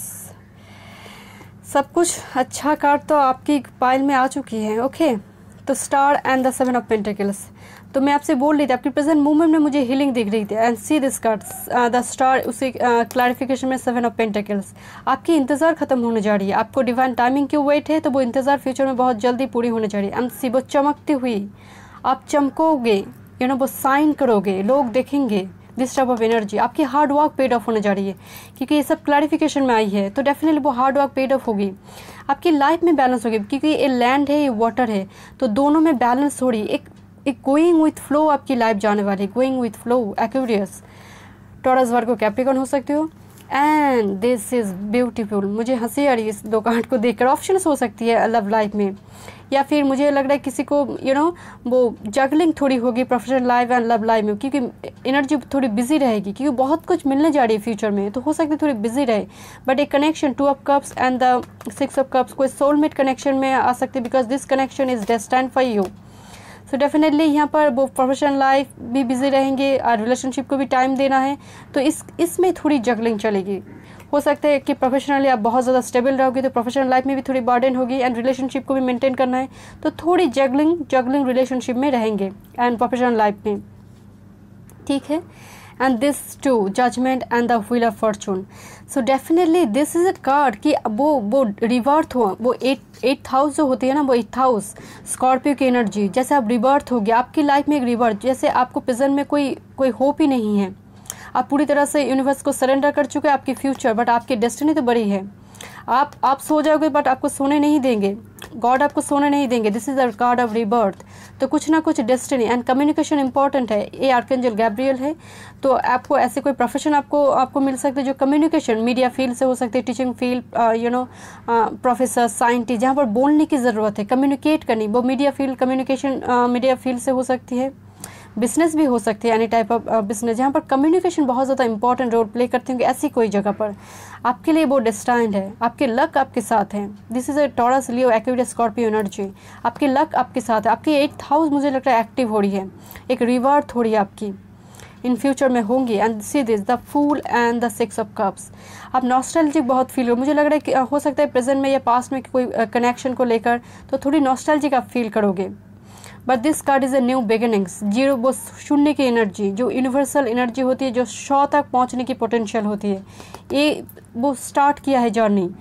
सब कुछ अच्छा कार्ड तो आपकी पाइल में आ चुकी है। ओके, तो star and the 7 of pentacles. तो मैं आपसे बोल रही थी आपकी प्रेजेंट मूवमेंट में मुझे हीलिंग दिख रही थी। And see this card, the star, उसी क्लैरिफिकेशन में 7 ऑफ पेंटिकल्स। आपकी इंतज़ार खत्म होने जा रही है, आपको डिवाइन टाइमिंग की वेट है, तो वो इंतज़ार फ्यूचर में बहुत जल्दी पूरी होने जा रही है। एंड सी, वो चमकती हुई आप चमकोगे, वो साइन करोगे, लोग देखेंगे। दिस टाइप ऑफ एनर्जी आपकी हार्ड वर्क पेड ऑफ होने जा रही है, क्योंकि ये सब क्लैरिफिकेशन में आई है, तो डेफिनेटली वो हार्ड वर्क पेड ऑफ होगी। आपकी लाइफ में बैलेंस होगी, क्योंकि ये लैंड है, ये वाटर है, तो दोनों में बैलेंस हो रही है। एक गोइंग विथ फ्लो आपकी लाइफ जाने वाली, going with flow. Aquarius, Taurus, Virgo, Capricorn हो सकते हो। And this is beautiful. मुझे हंसी आ रही है इस 2 कार्ड को देखकर। ऑप्शंस हो सकती है लव लाइफ में, या फिर मुझे लग रहा है किसी को वो जगलिंग थोड़ी होगी professional life and love life में, क्योंकि एनर्जी थोड़ी बिजी रहेगी, क्योंकि बहुत कुछ मिलने जा रही है फ्यूचर में, तो हो सकता है थोड़ी बिजी रहे। बट एक connection 2 of cups and the 6 of cups, कोई सोलमेट कनेक्शन में आ सकते, because this connection is destined for you. So definitely यहाँ पर वो प्रोफेशनल लाइफ भी बिजी रहेंगे और रिलेशनशिप को भी टाइम देना है, तो इसमें थोड़ी जगलिंग चलेगी। हो सकता है कि प्रोफेशनली आप बहुत ज़्यादा स्टेबल रहोगे, तो प्रोफेशनल लाइफ में भी थोड़ी बर्डन होगी, एंड रिलेशनशिप को भी मेंटेन करना है, तो थोड़ी जगलिंग रिलेशनशिप में रहेंगे एंड प्रोफेशनल लाइफ में। ठीक है, and this two judgement and the wheel of fortune. So definitely this is a card कि वो रिबर्थ हुआ, वो 8th हाउस जो होती है ना, वो 8th हाउस स्कॉर्पियो की एनर्जी, जैसे आप रिबर्थ हो गया आपकी लाइफ में, एक रिबर्थ, जैसे आपको प्रेजेंट में कोई होप ही नहीं है, आप पूरी तरह से यूनिवर्स को सरेंडर कर चुके हैं आपकी फ्यूचर, बट आपकी डेस्टिनी तो बड़ी है। आप सो जाओगे, बट आपको सोने नहीं देंगे, गॉड आपको सोने नहीं देंगे। This is the card of rebirth. तो कुछ ना कुछ डेस्टिनी एंड कम्युनिकेशन इंपॉर्टेंट है। ये आर्कएंजल गैब्रियल है, तो आपको ऐसे कोई प्रोफेशन आपको मिल सकते हैं जो कम्युनिकेशन, मीडिया फील्ड से हो सकते हैं, टीचिंग फील्ड, प्रोफेसर, साइंटिस्ट, जहाँ पर बोलने की ज़रूरत है, कम्युनिकेट करनी, वो media field, communication media field से हो सकती है। बिजनेस भी हो सकती है, एनी टाइप ऑफ बिजनेस जहाँ पर कम्युनिकेशन बहुत ज़्यादा इंपॉर्टेंट रोल प्ले करती होंगे, ऐसी कोई जगह पर आपके लिए वो डेस्टाइन्ड है। आपके लक आपके साथ है। This is a Taurus, Leo, Aquarius, Scorpio energy. आपकी लक आपके साथ है। आपकी 8th हाउस मुझे लगता है एक्टिव हो रही है, एक रिवर्थ हो रही है आपकी, इन फ्यूचर में होंगी। And see this the fool and the 6 of cups. आप नॉस्टैल्जिक बहुत फील हो, मुझे लग रहा है कि हो सकता है प्रेजेंट में या पास्ट में कोई कनेक्शन को लेकर, तो थोड़ी नॉस्टैल्जिक आप फील करोगे। But this card is a new beginnings. 0 वो शून्य की एनर्जी, जो यूनिवर्सल एनर्जी होती है, जो 100 तक पहुंचने की पोटेंशियल होती है, ये वो स्टार्ट किया है जर्नी।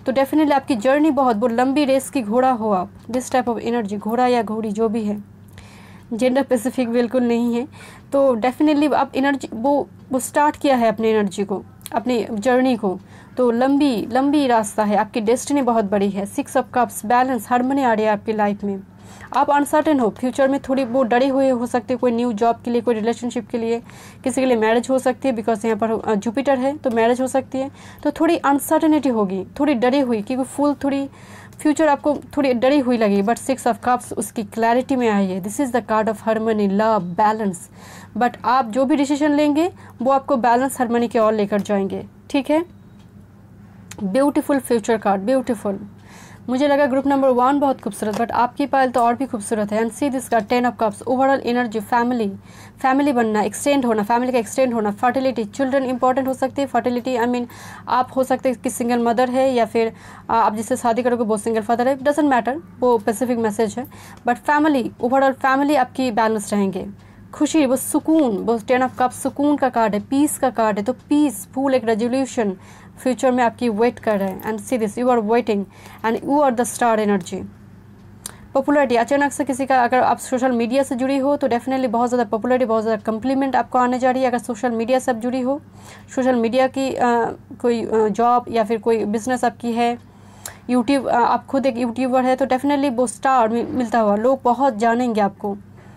तो डेफिनेटली आपकी जर्नी बहुत लंबी रेस की घोड़ा हो आप, दिस टाइप ऑफ एनर्जी, घोड़ा या घोड़ी जो भी है, जेंडर स्पेसिफिक बिल्कुल नहीं है। तो डेफिनेटली आप एनर्जी वो स्टार्ट किया है अपनी एनर्जी को, अपनी जर्नी को, तो लंबी रास्ता है, आपकी डेस्टिनी बहुत बड़ी है। 6 ऑफ कप्स, बैलेंस, हार्मनी आ रही है आपकी लाइफ में। आप अनसर्टेन हो, फ्यूचर में थोड़ी वो डरे हुए हो सकते हैं, कोई न्यू जॉब के लिए, कोई रिलेशनशिप के लिए, किसी के लिए मैरिज हो सकती है, बिकॉज यहाँ पर जुपिटर है तो मैरिज हो सकती है। तो थोड़ी अनसर्टेनिटी होगी, थोड़ी डरी हुई, क्योंकि फुल थोड़ी फ्यूचर आपको थोड़ी डरी हुई लगी, बट 6 ऑफ कप्स उसकी क्लैरिटी में आई है। This is the card of harmony, love, balance. But आप जो भी डिसीजन लेंगे वो आपको बैलेंस, हार्मनी की ओर लेकर जाएंगे, ठीक है। Beautiful future card, beautiful. मुझे लगा ग्रुप नंबर 1 बहुत खूबसूरत, बट आपकी पायल तो और भी खूबसूरत है। एंड सी दिस का 10 of cups, overall energy, family बनना, एक्सटेंड होना, फैमिली का एक्सटेंड होना, फर्टिलिटी, चिल्ड्रन इंपॉर्टेंट हो सकती है। फर्टिलिटी आई मीन आप हो सकते हैं कि सिंगल मदर है, या फिर आप जिससे शादी करोगे वो सिंगल फादर है, डजंट मैटर, वो स्पेसिफिक मैसेज है। बट फैमिली, ओवरऑल फैमिली आपकी बैलेंस रहेंगे। खुशी, वो सुकून, वो 10 ऑफ कप्स सुकून का कार्ड है, पीस का कार्ड है। तो पीसफुल एक रेजोल्यूशन फ्यूचर में आपकी वेट कर रहे हैं। And see this, you are waiting and you are the star energy. Popularity, अचानक से किसी का, अगर आप सोशल मीडिया से जुड़ी हो तो डेफिनेटली बहुत ज़्यादा पॉपुलरिटी, बहुत ज़्यादा कम्प्लीमेंट आपको आने जा रही है। अगर सोशल मीडिया से आप जुड़ी हो, सोशल मीडिया की कोई जॉब या फिर कोई बिजनेस आपकी है, यूट्यूब, आप खुद एक यूट्यूबर है, तो डेफिनेटली वो स्टार मिलता हुआ, लोग बहुत जानेंगे आपको।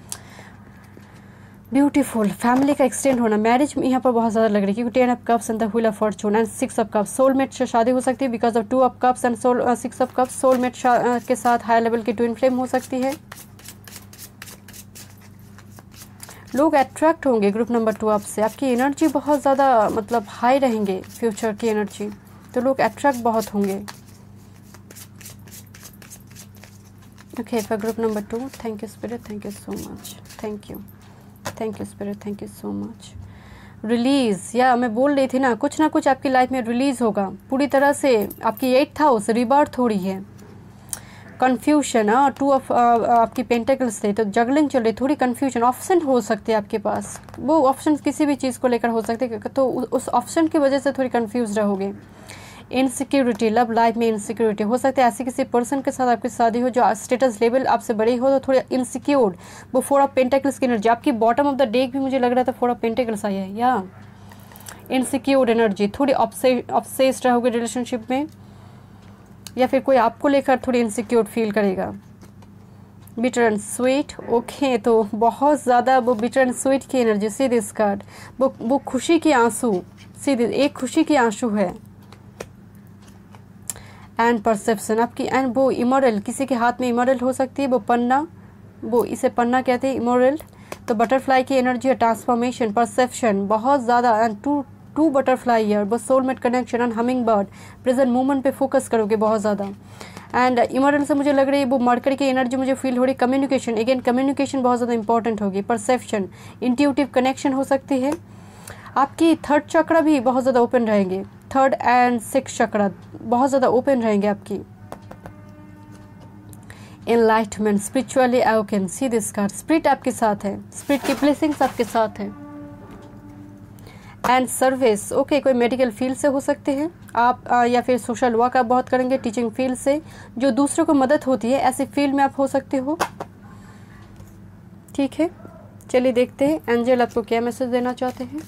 ब्यूटीफुल, फैमिली का एक्सटेंड होना, मैरिज यहाँ पर बहुत ज़्यादा लग रही है, क्योंकि 10 of cups and the wheel of fortune and 6 of cups, soulmate से शादी हो सकती है because of 2 of cups and 6 of cups. Soulmate के साथ हाई लेवल की ट्विन फ्लेम हो सकती है। लोग अट्रैक्ट होंगे ग्रुप नंबर 2 आपसे, आपकी एनर्जी बहुत ज़्यादा मतलब हाई रहेंगे, फ्यूचर की एनर्जी, तो लोग अट्रैक्ट बहुत होंगे। Okay, for group number 2, thank you spirit, thank you so much, thank you spirit, thank you so much. Release, या मैं बोल रही थी ना कुछ आपकी लाइफ में रिलीज होगा पूरी तरह से। आपकी 8th हाउस रिबर्थ हो रही है। कन्फ्यूजन, 2 ऑफ आपकी पेंटिकल्स थे, तो जगलिंग चल रही, थोड़ी कन्फ्यूजन, ऑप्शन हो सकते हैं आपके पास, वो ऑप्शन किसी भी चीज़ को लेकर हो सकते हैं, तो उस ऑप्शन की वजह से थोड़ी कन्फ्यूज रहोगे। इनसिक्योरिटी, लव लाइफ में इनसिक्योरिटी हो सकता है, ऐसे किसी पर्सन के साथ आपकी शादी हो जो स्टेटस लेवल आपसे बड़ी हो, तो थोड़ा इनसिक्योर्ड, वो 4 ऑफ पेंटिकल्स की एनर्जी, आपकी बॉटम ऑफ द डेक भी मुझे लग रहा था 4 ऑफ पेंटिकल्स आई है, या इनसिक्योर्ड एनर्जी, थोड़ी ऑब्सेस्ड रहोगे रिलेशनशिप में, या फिर कोई आपको लेकर थोड़ी इनसिक्योर्ड फील करेगा। बिटर एंड स्वीट, ओके, तो बहुत ज़्यादा वो बिटर एंड स्वीट की एनर्जी, सी दिस कार्ड, वो खुशी के आंसू, सी दिस, एक खुशी के आंसू है। एंड परसेप्शन आपकी, एंड वो इमोरल, किसी के हाथ में इमोरल हो सकती है, वो पन्ना, वो इसे पन्ना कहते हैं, इमोरल। तो बटरफ्लाई की एनर्जी है, ट्रांसफॉर्मेशन, परसेप्शन बहुत ज़्यादा, एंड टू बटरफ्लाई ईयर, वो soulmate connection and hummingbird, present moment पे फोकस करोगे बहुत ज़्यादा। एंड इमोरल से मुझे लग रही है वो मरकरी की एनर्जी मुझे फील हो रही है। कम्युनिकेशन, अगेन कम्युनिकेशन बहुत ज़्यादा इंपॉर्टेंट होगी। परसेप्शन, इंट्यूटिव कनेक्शन हो सकती है। आपकी 3rd चक्र भी बहुत ज़्यादा ओपन रहेंगे, 3rd एंड 6th चक्र बहुत ज़्यादा ओपन रहेंगे आपकी। Enlightenment, spiritually awaken, see this card, spirit आपके साथ है, स्पिरिट की ब्लेसिंग्स आपके साथ है। एंड सर्विस, ओके, कोई मेडिकल फील्ड से हो सकते हैं आप, या फिर सोशल वर्क आप बहुत करेंगे, टीचिंग फील्ड से, जो दूसरों को मदद होती है, ऐसी फील्ड में आप हो सकते हो, ठीक है। चलिए देखते हैं एंजल आपको क्या मैसेज देना चाहते हैं।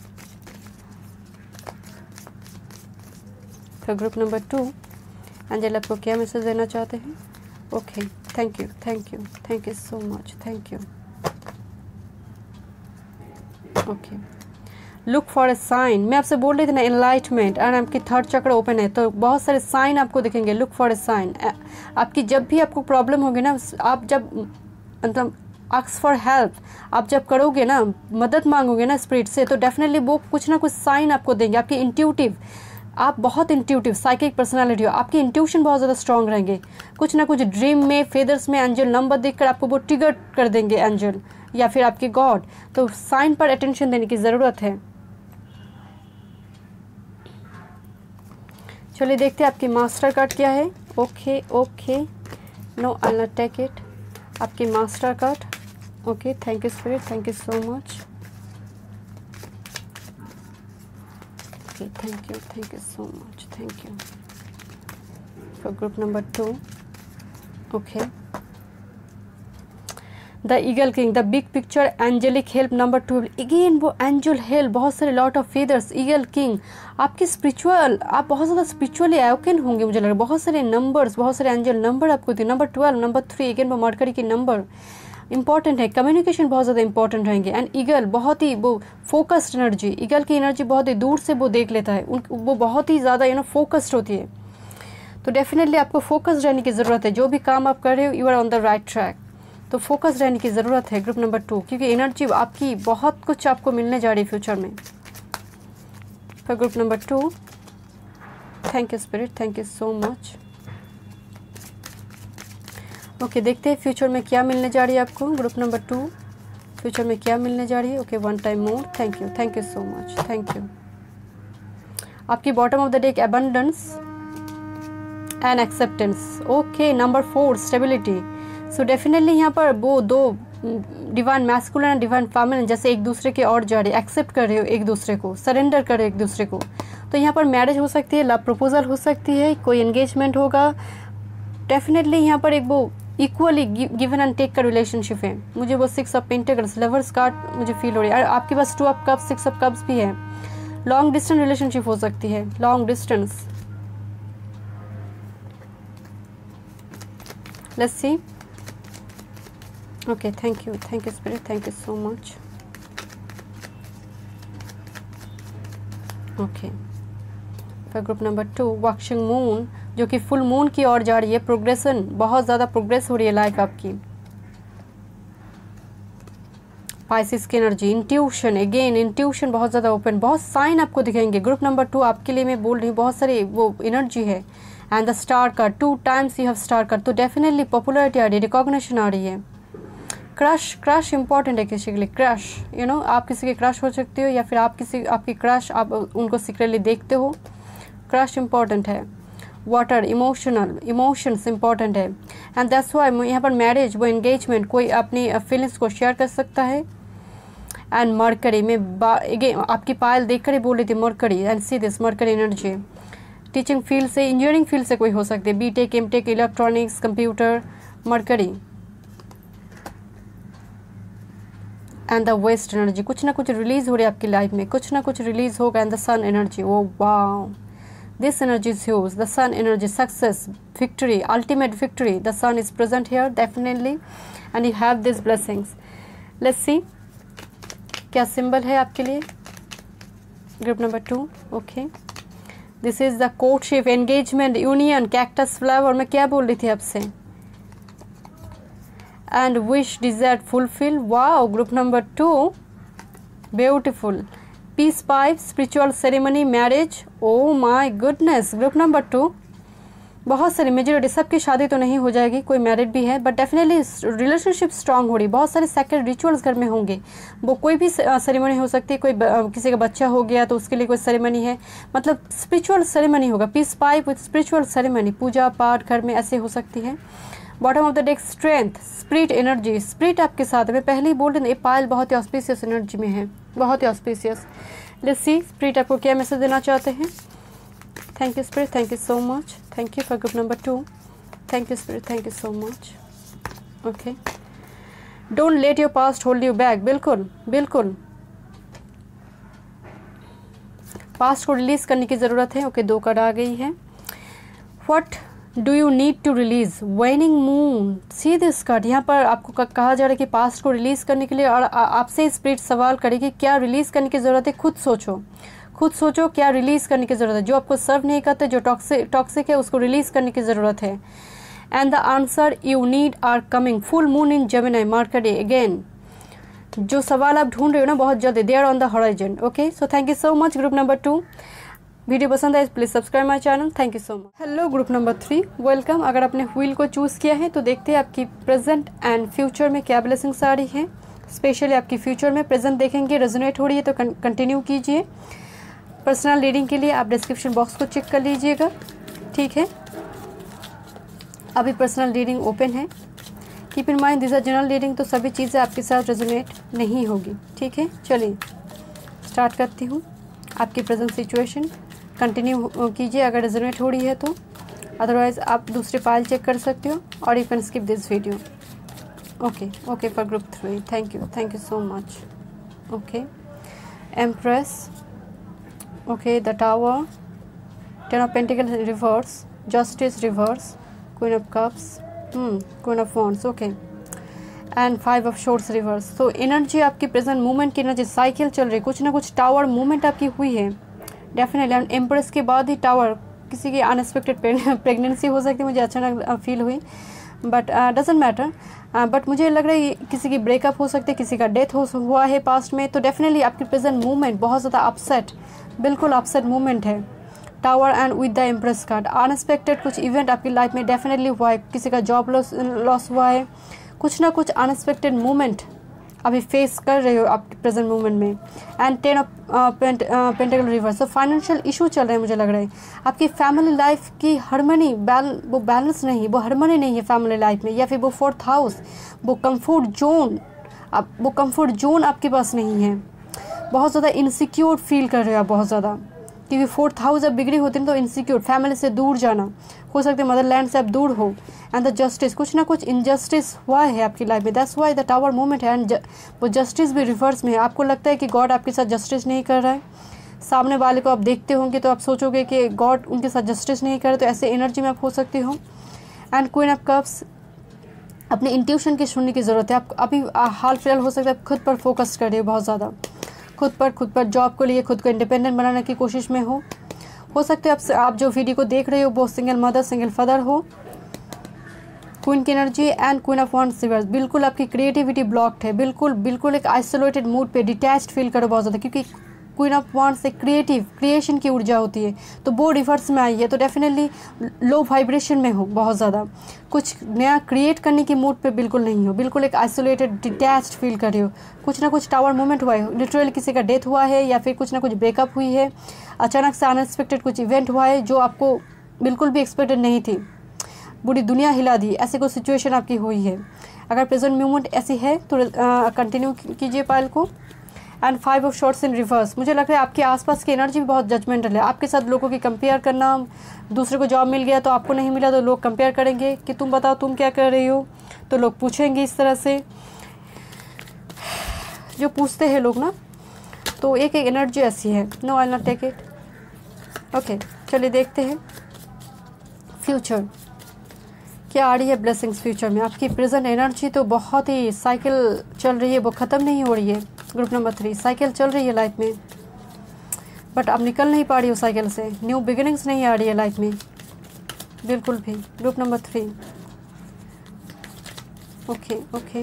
तो ग्रुप नंबर 2, एंजल आपको क्या मैसेज देना चाहते हैं। Okay, thank you so much, thank you. Okay, look for a sign, मैं आपसे बोल रही थी ना, एनलाइटमेंट, और आपकी 3rd चक्र ओपन है, तो बहुत सारे साइन आपको दिखेंगे। लुक फॉर ए साइन, आपकी जब भी आपको प्रॉब्लम होगी ना, आप जब मतलब आस्क फॉर हेल्प, आप जब करोगे ना, मदद मांगोगे ना स्पिरिट से, तो डेफिनेटली वो कुछ ना कुछ साइन आपको देंगे। आपकी इंट्यूटिव, आप बहुत इंट्यूटिव साइकिक पर्सनालिटी हो, आपकी इंट्यूशन बहुत ज़्यादा स्ट्रॉन्ग रहेंगे। कुछ ना कुछ ड्रीम में, फेदर्स में एंजल नंबर देखकर आपको वो ट्रिगर कर देंगे एंजल, या फिर आपके गॉड। तो साइन पर अटेंशन देने की ज़रूरत है। चलिए देखते हैं आपकी मास्टर कार्ड क्या है। Okay, no, I not take it. आपकी master card, okay, thank you spirit, thank you so much. Okay, thank you so much, thank you. For group number 2. Okay. The eagle king, the big picture, angelic help number 2. Again वो angel help, बहुत सारे lot of feathers, eagle king. आपकी spiritual, आप बहुत ज़्यादा spiritually awaken होंगे मुझे लग रहा है. बहुत सारे नंबर्स, बहुत सारे एंजल नंबर आपको दिए. नंबर 12, नंबर 3, अगेन वो मरकरी की नंबर इंपॉर्टेंट है. कम्युनिकेशन बहुत ज़्यादा इंपॉर्टेंट रहेंगे. एंड ईगल बहुत ही वो फोकस्ड एनर्जी, ईगल की एनर्जी बहुत ही दूर से वो देख लेता है. वो बहुत ही ज़्यादा फोकस्ड होती है. तो डेफिनेटली आपको फोकस्ड रहने की ज़रूरत है. जो भी काम आप कर रहे हो, you are on the right track. तो फोकस रहने की ज़रूरत है ग्रुप नंबर 2, क्योंकि एनर्जी आपकी बहुत कुछ आपको मिलने जा रही है फ्यूचर में. For group number 2, thank you spirit, thank you so much. Okay, देखते हैं फ्यूचर में क्या मिलने जा रही है आपको. ग्रुप नंबर 2, फ्यूचर में क्या मिलने जा रही है. Okay, one time more. Thank you so much, thank you. आपकी bottom of the deck abundance and acceptance. Okay, number 4, stability. So definitely यहाँ पर वो दो divine masculine and divine feminine जैसे एक दूसरे के और जा रहे, एक्सेप्ट कर रहे हो एक दूसरे को, सरेंडर कर रहे हो एक दूसरे को. तो यहाँ पर मैरिज हो सकती है, लव प्रपोजल हो सकती है, कोई एंगेजमेंट होगा. डेफिनेटली यहाँ पर एक वो इक्वली गिवन एंड टेक का रिलेशनशिप है. मुझे वो 6 ऑफ पेंटिकल्स, लवर्स कार्ड मुझे फील हो रही है. और आपके पास 2 ऑफ कप्स, 6 ऑफ कप्स भी है. लॉन्ग डिस्टेंस रिलेशनशिप हो सकती है, long distance. Let's see. Okay, thank you spirit, thank you so much. Okay, फिर ग्रुप नंबर 2, वॉक्सिंग मून, जो कि फुल मून की ओर जा रही है. प्रोग्रेशन, बहुत ज़्यादा प्रोग्रेस हो रही है लाइफ आपकी. पाइसिस की एनर्जी, इंट्यूशन, अगेन इंट्यूशन बहुत ज़्यादा ओपन, बहुत साइन आपको दिखेंगे. ग्रुप नंबर 2 आपके लिए मैं बोल रही हूँ, बहुत सारी वो एनर्जी है. And the star card, 2 times you have star card. तो डेफिनेटली पॉपुलरिटी आ रही है, रिकॉग्निशन आ रही है. क्रश इंपॉर्टेंट है किसी के लिए. क्रश, आप किसी के क्रश हो सकते हो, या फिर आपकी क्रश, आप उनको सीक्रेटली देखते हो. क्रश इंपॉर्टेंट है. वाटर, इमोशंस इंपॉर्टेंट है. एंड दैट्स व्हाई यहाँ पर मैरिज, वो एंगेजमेंट, कोई अपनी फीलिंग्स को शेयर कर सकता है. एंड मरकरी में आपकी पायल देख कर ही बोल रही थी Mercury. And see this Mercury energy. Teaching field से, इंजीनियरिंग फील्ड से कोई हो सकती है, BTech, MTech, electronics, computer, Mercury. And the west energy, कुछ ना कुछ रिलीज हो रही है आपकी लाइफ में, कुछ ना कुछ रिलीज होगा. And the sun energy, oh wow, this energy is huge. The sun energy, success, victory, ultimate victory. The sun is present here definitely, and you have this blessings. Let's see क्या symbol है आपके लिए. Group number 2, okay. This is the courtship, engagement, union, cactus flower. मैं क्या बोल रही थी आपसे. And wish, desire, fulfill. Wow, group number 2, beautiful. Peace pipe, spiritual ceremony, marriage. Oh my goodness, group number 2, बहुत सारी मेजॉरिटी, सबकी शादी तो नहीं हो जाएगी, कोई मैरिड भी है, बट डेफिनेटली रिलेशनशिप स्ट्रांग हो रही. बहुत सारे सेक्रेड रिचुअल्स घर में होंगे. वो कोई भी सेरेमनी हो सकती है, कोई किसी का बच्चा हो गया तो उसके लिए कोई सेरेमनी है, मतलब स्पिरिचुअल सेरेमनी होगा. Peace pipe with spiritual ceremony, पूजा पाठ घर में ऐसे हो सकती है. Bottom of the deck, strength, spirit energy. Spirit आपके साथ है, मैं पहले ही बोल रही हूँ, ये पायल बहुत ही ऑस्पिशियस एनर्जी में है, बहुत ही ऑस्पिशियस. लेट्स सी स्पिरिट आपको क्या मैसेज देना चाहते हैं. Thank you spirit, thank you so much. Thank you for group number 2. Thank you spirit, thank you so much. Okay, don't let your past hold you back. बिल्कुल बिल्कुल, past को release करने की ज़रूरत है. ओके, 2 कार्ड आ गई है. What do you need to release, waning moon. See this card, यहाँ पर आपको कहा जा रहा है कि पास्ट को रिलीज करने के लिए, और आपसे स्पिरिट सवाल करेगी क्या रिलीज करने की ज़रूरत है. खुद सोचो क्या रिलीज करने की ज़रूरत है. जो आपको सर्व नहीं करते, जो टॉक्सिक है, उसको रिलीज करने की ज़रूरत है. And the answer you need are coming. Full moon in Gemini, Mercury. Again जो सवाल आप ढूंढ रहे हो ना, बहुत जल्दी, they are on the horizon. Okay, so thank you so much group number 2. Video पसंद है please subscribe my channel. Thank you so much. Hello group number 3, welcome. अगर आपने व्हील को चूज़ किया है तो देखते हैं आपकी प्रेजेंट एंड फ्यूचर में क्या ब्लेसिंग्स आ रही है. स्पेशली आपकी फ्यूचर में. प्रेजेंट देखेंगे, रेजोनेट हो रही है तो कंटिन्यू कीजिए. पर्सनल रीडिंग के लिए आप डिस्क्रिप्शन बॉक्स को चेक कर लीजिएगा, ठीक है. अभी पर्सनल रीडिंग ओपन है. Keep in mind this are general reading, तो सभी चीज़ें आपके साथ रेजोनेट नहीं होगी, ठीक है. चलिए स्टार्ट करती हूँ. आपकी प्रेजेंट सिचुएशन कंटिन्यू कीजिए अगर रेजोनेट हो रही है तो. अदरवाइज आप दूसरी फाइल चेक कर सकते हो और you can skip this video. Okay for group 3. Thank you so much. Okay, empress. Okay, the tower, 10 of Pentacles reverse, Justice reverse, Queen of Cups, Queen of Wands. Okay, and 5 of Swords reverse. तो energy आपकी present movement की energy cycle चल रही है, कुछ ना कुछ tower movement आपकी हुई है डेफिनेटली. एंड एम्प्रेस के बाद ही टावर, किसी की अनएक्सपेक्टेड प्रेगनेंसी हो सकती है, मुझे अचानक फील हुई, बट डजेंट मैटर. बट मुझे लग रहा है किसी की ब्रेकअप हो सकती है, किसी का डेथ हुआ है पास्ट में. तो डेफिनेटली आपकी प्रेजेंट मूवमेंट बहुत ज़्यादा अपसेट, बिल्कुल अपसेट मूवमेंट है. Tower and with the empress card, unexpected कुछ इवेंट आपकी लाइफ में डेफिनेटली हुआ है. किसी का जॉब लॉस हुआ है, कुछ ना कुछ अनएक्सपेक्टेड मूवमेंट अभी फेस कर रहे हो आप प्रेजेंट मूवमेंट में. And 10 of pentacle reverse. तो फाइनेंशियल इशू चल रहे हैं, मुझे लग रहा है आपकी फैमिली लाइफ की हार्मनी, वो बैलेंस नहीं, वो हार्मनी नहीं है फैमिली लाइफ में. या फिर वो 4th हाउस, वो कंफर्ट जोन, वो कंफर्ट जोन आपके पास नहीं है. बहुत ज़्यादा इनसिक्योर फील कर रहे हो आप, बहुत ज़्यादा, क्योंकि 4th हाउस जब बिगड़ी होती है तो इनसिक्योर, फैमिली से दूर जाना, हो सकता है मदरलैंड से आप दूर हो. एंड द जस्टिस, कुछ ना कुछ इनजस्टिस हुआ है आपकी लाइफ में, that's why the tower movement है. एंड वो जस्टिस भी रिवर्स में है. आपको लगता है कि गॉड आपके साथ जस्टिस नहीं कर रहा है, सामने वाले को आप देखते होंगे तो आप सोचोगे कि गॉड उनके साथ जस्टिस नहीं कर रहे, तो ऐसे एनर्जी में आप हो सकते हो. एंड क्वीन ऑफ कप्स, अपने इंट्यूशन की सुनने की ज़रूरत है. आप अभी हाल फिलहाल हो सकता है आप खुद पर फोकस कर रहे हो, बहुत ज़्यादा खुद पर जॉब को लिए खुद को इंडिपेंडेंट बनाने की कोशिश में हो सकते है आप जो वीडियो को देख रहे हो वो सिंगल मदर, सिंगल फादर हो. क्वीन की energy and queen of wands reverse, बिल्कुल आपकी क्रिएटिविटी ब्लॉक्ड है, बिल्कुल एक आइसोलेटेड मूड पे डिटैच्ड फील करो बहुत ज़्यादा, क्योंकि क्वीन ऑफ वांड्स एक क्रिएशन की ऊर्जा होती है, तो वो रिवर्स में आई है. तो डेफिनेटली लो वाइब्रेशन में हो, बहुत ज़्यादा कुछ नया क्रिएट करने की मूड पे बिल्कुल नहीं हो, बिल्कुल एक आइसोलेटेड डिटैच्ड फील कर रहे हो. कुछ ना कुछ टावर मूवमेंट हुआ है, लिटरली किसी का डेथ हुआ है, या फिर कुछ ना कुछ ब्रेकअप हुई है, अचानक से अनएक्सपेक्टेड कुछ इवेंट हुआ है जो आपको बिल्कुल भी एक्सपेक्टेड नहीं थी, पूरी दुनिया हिला दी, ऐसी कोई सिचुएशन आपकी हुई है. अगर प्रेजेंट मूवमेंट ऐसी है तो कंटिन्यू कीजिए पाइल को. And 5 of Swords in reverse, मुझे लग रहा है आपके आसपास की एनर्जी भी बहुत जजमेंटल है. आपके साथ लोगों की कंपेयर करना, दूसरे को जॉब मिल गया तो आपको नहीं मिला तो लोग कंपेयर करेंगे कि तुम बताओ तुम क्या कर रही हो, तो लोग पूछेंगे इस तरह से, जो पूछते हैं लोग ना. तो एक एनर्जी ऐसी है. No, I not take it. Okay, चलिए देखते हैं फ्यूचर क्या आ रही है ब्लेसिंग्स फ्यूचर में. आपकी प्रेजेंट एनर्जी तो बहुत ही साइकिल चल रही है, वो ख़त्म नहीं हो रही है. ग्रुप नंबर 3, साइकिल चल रही है लाइफ में, बट अब निकल नहीं पा रही हो साइकिल से. न्यू बिगिनिंग्स नहीं आ रही है लाइफ में बिल्कुल भी. Group number 3. ओके,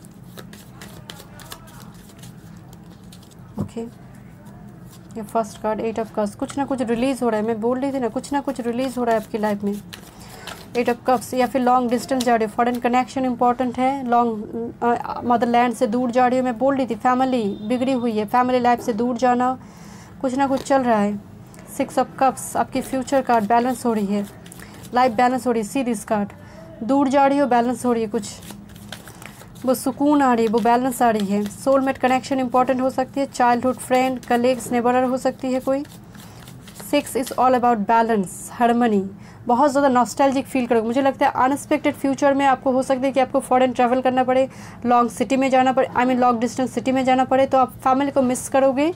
ये फर्स्ट कार्ड 8 of Cups, कुछ ना कुछ रिलीज़ हो रहा है. मैं बोल रही थी ना, कुछ ना कुछ रिलीज़ हो रहा है आपकी लाइफ में. 8 of Cups, या फिर लॉन्ग डिस्टेंस जा रही हो, फॉरेन कनेक्शन इंपॉर्टेंट है, लॉन्ग मदरलैंड से दूर जा रही हो. मैं बोल रही थी फैमिली बिगड़ी हुई है, फैमिली लाइफ से दूर जाना, कुछ ना कुछ चल रहा है. 6 of Cups, आपकी फ्यूचर कार्ड, बैलेंस हो रही है, लाइफ बैलेंस हो रही है. सी दिस कार्ड, दूर जा रही हो, बैलेंस हो रही है, कुछ वो सुकून आ रही है, वो बैलेंस आ रही है. सोलमेट कनेक्शन इंपॉर्टेंट हो सकती है, चाइल्डहुड फ्रेंड, कलीग्स, नेबरर हो सकती है कोई. 6 is all about balance, harmony. बहुत ज़्यादा नॉस्टैल्जिक फील करोगे. मुझे लगता है अनएक्सपेक्टेड फ्यूचर में आपको हो सकता है कि आपको फॉरेन ट्रैवल करना पड़े, लॉन्ग सिटी में जाना पड़े, I mean long distance city में जाना पड़े, तो आप फैमिली को मिस करोगे.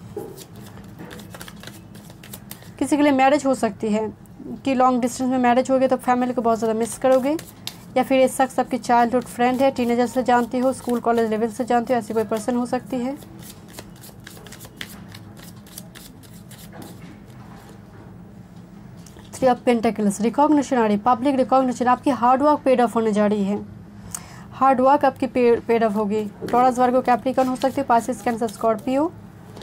किसी के लिए मैरिज हो सकती है कि लॉन्ग डिस्टेंस में मैरिज हो गई तो फैमिली को बहुत ज़्यादा मिस करोगे. या फिर ये शख्स आपकी चाइल्डहुड फ्रेंड है, टीनेजर से जानती हो, स्कूल कॉलेज लेवल से जानती हो, ऐसी कोई पर्सन हो सकती है. थ्री ऑफ पेंटिकल्स, रिकॉग्निशन आ रही, पब्लिक रिकॉग्निशन. आपकी हार्ड वर्क पेड ऑफ होने जा रही है, हार्ड वर्क आपकी पेड ऑफ होगी. टॉरस, वर्गो, कैप्रिकॉर्न हो सकती है, Pisces, Cancer, Scorpio.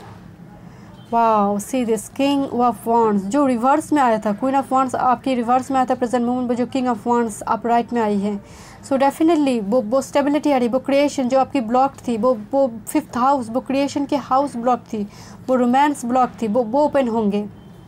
Wow, see this king of wands जो रिवर्स में आया था, क्वीन ऑफ वांड्स आपकी रिवर्स में आया था प्रेजेंट मोमेंट में, जो किंग ऑफ वांड्स अपराइट में आई है. सो डेफिनेटली वो स्टेबिलिटी आ रही, वो क्रिएशन जो आपकी ब्लॉक थी, वो 5th हाउस, वो क्रिएशन के हाउस ब्लॉक थी, वो रोमांस ब्लॉक थी, वो ओपन होंगे.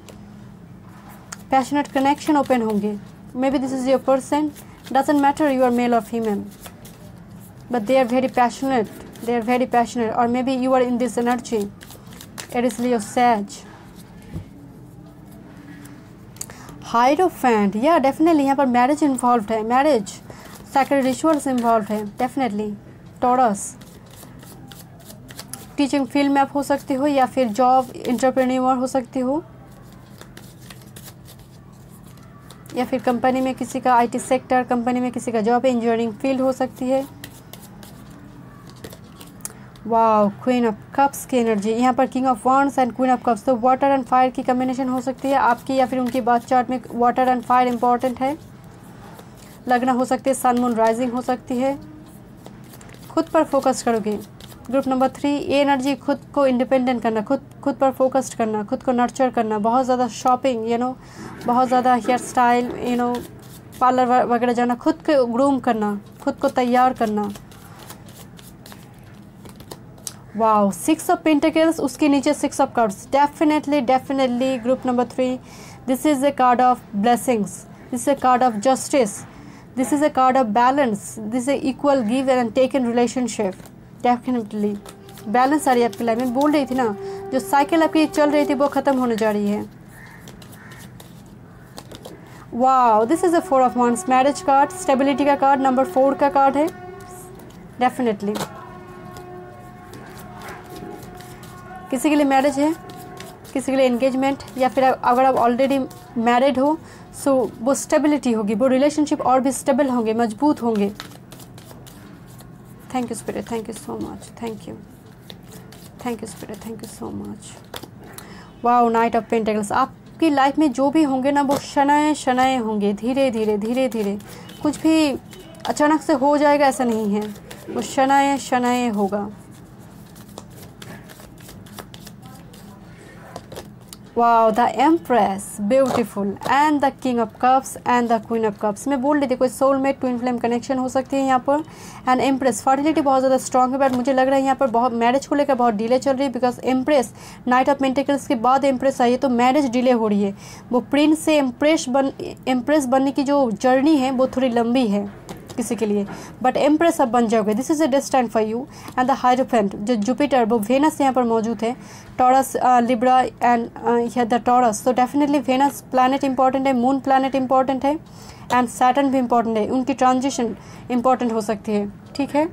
पैशनेट कनेक्शन ओपन होंगे. Maybe this is your person, doesn't matter you are male और female, but they are very passionate, और maybe you are in this energy. It is Leo, Sag. Hierophant, या definitely यहाँ पर marriage involve है, marriage sacred rituals involve है definitely. Taurus, teaching field में आप हो सकते हो या फिर जॉब एंटरप्रेन्योर हो सकती हो, या फिर कंपनी में किसी का आईटी सेक्टर, कंपनी में किसी का जॉब इंजीनियरिंग फील्ड हो सकती है। वाओ, क्वीन ऑफ कप्स की एनर्जी, यहाँ पर king of wands and queen of cups, तो वाटर एंड फायर की कॉम्बिनेशन हो सकती है आपकी या फिर उनकी बात चार्ट में वाटर एंड फायर इंपॉर्टेंट है। लगना हो सकती है, सन मून राइजिंग हो सकती है। खुद पर फोकस करोगे। ग्रुप नंबर 3, ये एनर्जी खुद को इंडिपेंडेंट करना, खुद पर फोकस्ड करना, खुद को नर्चर करना, बहुत ज़्यादा शॉपिंग बहुत ज़्यादा हेयर स्टाइल पार्लर वगैरह जाना, खुद को ग्रूम करना, खुद को तैयार करना। वाओ, 6 ऑफ पेंटिकल्स, उसके नीचे 6 of cups, definitely group number 3, this is a card of blessings, this is a card of justice, this is a card of balance, this is equal give and take in relationship. Definitely balance आ रही है आपकी life में, बोल रही थी ना, जो साइकिल आपकी चल रही थी वो ख़त्म होने जा रही है। Wow, this is a 4 of wands, marriage card, stability का कार्ड, नंबर 4 का कार्ड है डेफिनेटली। किसी के लिए मैरिज है, किसी के लिए एंगेजमेंट, या फिर अगर आप ऑलरेडी मैरिड हो सो वो स्टेबिलिटी होगी, वो रिलेशनशिप और भी स्टेबल होंगे, मजबूत होंगे। Thank you spirit, thank you so much, thank you spirit, thank you so much. Wow, knight of pentacles, आपकी लाइफ में जो भी होंगे ना वो शनाए होंगे, धीरे धीरे, कुछ भी अचानक से हो जाएगा ऐसा नहीं है, वो शनाए होगा। Wow, the empress, beautiful, and the king of cups and the queen of cups. मैं बोल रही थी कोई सोलमेट ट्विन फ्लेम कनेक्शन हो सकती है यहाँ पर। एंड एम्प्रेस, फर्टिलिटी बहुत ज़्यादा स्ट्रॉन्ग है, बट मुझे लग रहा है यहाँ पर बहुत मैरिज को लेकर बहुत डिले चल रही है, because empress, knight of pentacles के बाद एम्प्रेस आई है, तो मैरिज डिले हो रही है। वो प्रिंस से एम्प्रेस बनने की जो जर्नी है वो थोड़ी लंबी है किसी के लिए, बट एम्प्रेस अब बन जाओगे। This is a destine for you. And the hierophant, जो जुपिटर, वो वेनस यहाँ पर मौजूद है, Taurus, Libra and the Taurus, तो डेफिनेटली वेनस प्लैनेट इंपॉर्टेंट है, मून प्लैनेट इंपॉर्टेंट है, एंड सैटर्न भी इंपॉर्टेंट है, उनकी ट्रांजिशन इंपॉर्टेंट हो सकती है। ठीक है,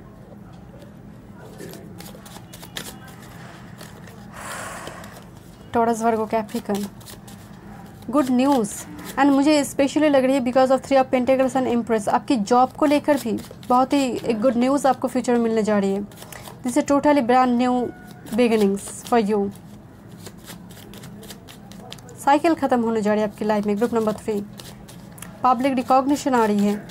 Taurus, Virgo, Capricorn, good news. And मुझे स्पेशली लग रही है because of 3 of pentacles and empress, आपकी जॉब को लेकर भी बहुत ही एक गुड न्यूज़ आपको फ्यूचर में मिलने जा रही है। This is totally brand new beginnings for you. Cycle ख़त्म होने जा रही है आपकी लाइफ में। ग्रुप नंबर 3, पब्लिक रिकॉग्निशन आ रही है।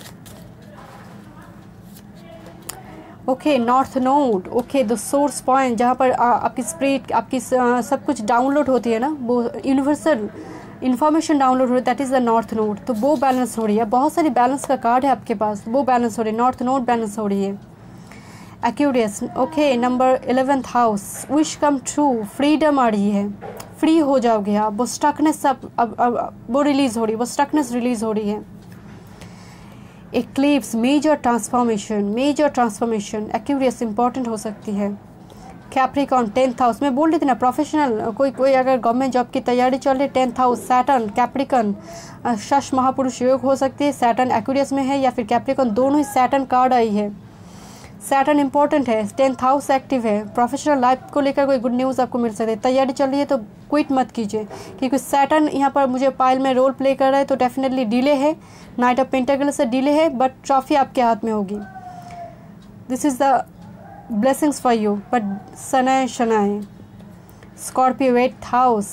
Okay, north node, okay, the source point, जहाँ पर आपकी स्प्रिट, आपकी सब कुछ डाउनलोड होती है ना, वो यूनिवर्सल इन्फॉर्मेशन डाउनलोड हो रही है, that is the north node, तो वो बैलेंस हो रही है। बहुत सारी बैलेंस का कार्ड है आपके पास, वो बैलेंस हो रही है, नॉर्थ नोड बैलेंस हो रही है। Aquarius, okay, number 11th house, wish come true, freedom आ रही है, फ्री हो जाओगे आप, वो स्टकनेस अब वो रिलीज़ हो रही है, वो स्टकनेस रिलीज़ हो रही है। Eclipse, major transformation, Aquarius important हो सकती है। कैप्रिकॉर्न, 10th हाउस, में बोल रही थी ना, प्रोफेशनल कोई अगर गवर्नमेंट जॉब की तैयारी चल रही, 10th हाउस, सैटर्न, कैप्रिकॉर्न, शश महापुरुष योग हो सकती है, सैटर्न एक्यूरियस में है या फिर कैप्रिकॉर्न, दोनों ही सैटर्न कार्ड आई है। सैटर्न इंपॉर्टेंट है, 10th हाउस एक्टिव है, प्रोफेशनल लाइफ को लेकर कोई गुड न्यूज़ आपको मिल सकती है। तैयारी चल रही है तो क्विट मत कीजिए, क्योंकि सैटर्न यहाँ पर मुझे पाइल में रोल प्ले कर रहा है, तो डेफिनेटली डिले है, नाइट ऑफ पेंटिकल्स से डिले है, बट ट्रॉफी आपके हाथ में होगी। This is the blessings for you, but शनाए। स्कॉर्पियो, 8th हाउस,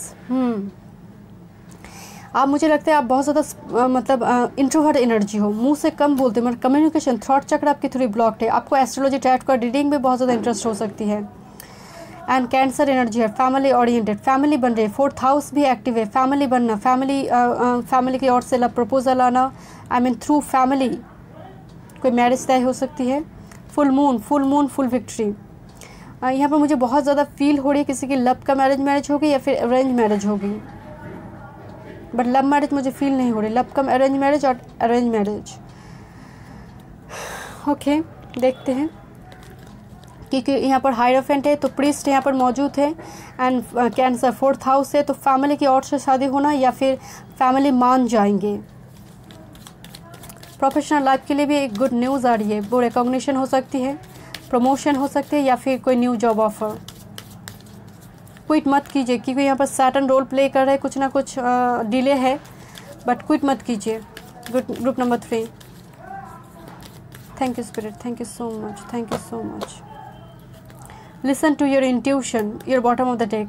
आप, मुझे लगता है आप बहुत ज़्यादा मतलब इंट्रोवर्ट एनर्जी हो, मुंह से कम बोलते हो, मतलब कम्युनिकेशन, थॉट चक्र आपकी थोड़ी ब्लॉक्ड है। आपको एस्ट्रोलॉजी, टैट का रीडिंग में बहुत ज़्यादा इंटरेस्ट हो सकती है। एंड कैंसर एनर्जी है, फैमिली ओरिएंटेड, फैमिली बन रही है, 4th हाउस भी एक्टिव है, फैमिली बनना, फैमिली की ओर से लव प्रपोजल आना, आई मीन थ्रू फैमिली कोई मैरिज तय हो सकती है। फुल मून, फुल विक्ट्री, यहाँ पर मुझे बहुत ज़्यादा फील हो रही है किसी की लव का मैरिज होगी या फिर अरेंज मैरिज होगी, बट लव मैरिज मुझे फील नहीं हो रही, लव कम अरेंज मैरिज और अरेंज मैरिज। ओके, देखते हैं क्योंकि यहाँ पर हायरोफेंट है तो प्रीस्ट यहाँ पर मौजूद है। एंड कैंसर 4th हाउस है तो फैमिली की और से शादी होना या फिर फैमिली मान जाएंगे। प्रोफेशनल लाइफ के लिए भी एक गुड न्यूज़ आ रही है, वो रिकॉग्निशन हो सकती है, प्रमोशन हो सकती है या फिर कोई न्यू जॉब ऑफर। क्विट मत कीजिए क्योंकि यहाँ पर सैटर्न रोल प्ले कर रहे हैं, कुछ ना कुछ डिले है, बट क्विट मत कीजिए। Group number 3, thank you spirit, thank you so much, thank you so much. Listen to your intuition, your bottom of the deck.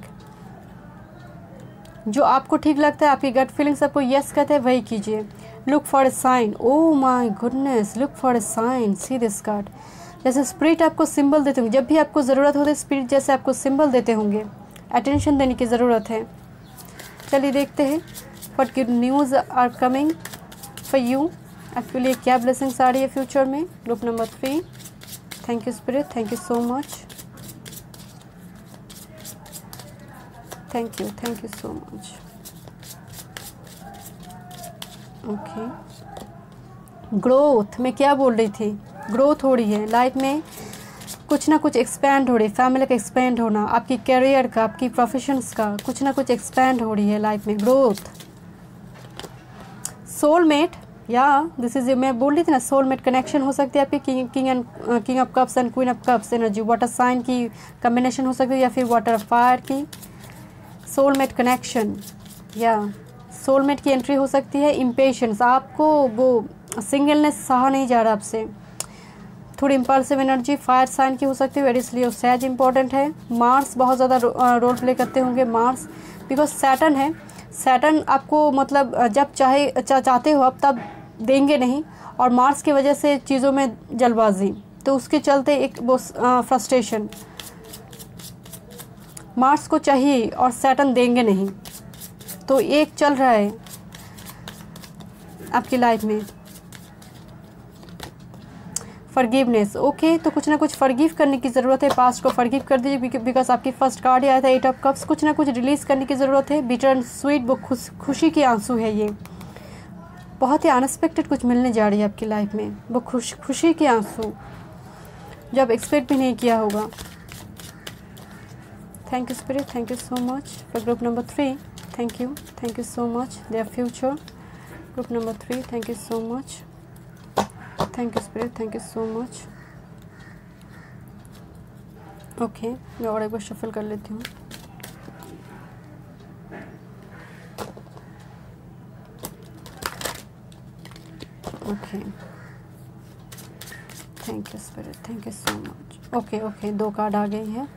जो आपको ठीक लगता है, आपकी गट फीलिंग्स आपको यस कहते हैं, वही कीजिए। Look for a sign, oh my goodness, look for a sign, see this card. जैसे स्पिरिट आपको सिंबल देते होंगे, जब भी आपको ज़रूरत होती है स्पिरिट जैसे आपको सिंबल देते होंगे, अटेंशन देने की ज़रूरत है। चलिए देखते हैं what good news are coming for you, आपके लिए क्या ब्लेसिंग्स आ रही है फ्यूचर में। Group number 3, thank you spirit, thank you so much, thank you so much. Okay, growth, मैं क्या बोल रही थी, ग्रोथ हो रही है लाइफ में, कुछ ना कुछ एक्सपैंड हो रही है, फैमिली का एक्सपैंड होना, आपकी करियर का, आपकी प्रोफेशंस का कुछ ना कुछ एक्सपैंड हो रही है लाइफ में, ग्रोथ। सोलमेट, या दिस इज, मैं बोल रही थी ना, सोलमेट कनेक्शन हो सकती है आपकी king of cups and queen of cups energy, water sign की कम्बिनेशन हो सकती है या फिर वाटर फायर की सोलमेट कनेक्शन, या सोलमेट की एंट्री हो सकती है। इम्पेशंस, आपको वो सिंगलनेस सहा नहीं जा रहा आपसे, थोड़ी इम्पल्सिव एनर्जी फायर साइन की हो सकती है, इसलिए सैज इंपॉर्टेंट है। मार्स बहुत ज़्यादा रोल प्ले करते होंगे, मार्स बिकॉज सैटर्न है, सैटर्न आपको मतलब जब चाहते हो आप तब देंगे नहीं, और मार्स की वजह से चीज़ों में जल्दबाजी, तो उसके चलते एक वो फ्रस्ट्रेशन, मार्स को चाहिए और सैटर्न देंगे नहीं, तो एक चल रहा है आपकी लाइफ में। फॉरगिवनेस, ओके, तो कुछ ना कुछ फॉरगिव करने की ज़रूरत है, पास्ट को फॉरगिव कर दीजिए बिकॉज आपकी फर्स्ट कार्ड आया था 8 ऑफ कप्स, कुछ ना कुछ रिलीज़ करने की ज़रूरत है। बिटर एंड स्वीट, वो खुशी के आंसू है, ये बहुत ही अनएक्सपेक्टेड कुछ मिलने जा रही है आपकी लाइफ में, वो खुशी के आंसू जो आप एक्सपेक्ट भी नहीं किया होगा। Thank you spirit, thank you so much for group number 3, thank you so much, their future. Group number 3, thank you so much, thank you spirit, thank you so much. Okay, मैं और एक बार shuffle कर लेती हूँ। Okay, thank you spirit, thank you so much. Okay, 2 card आ गई है।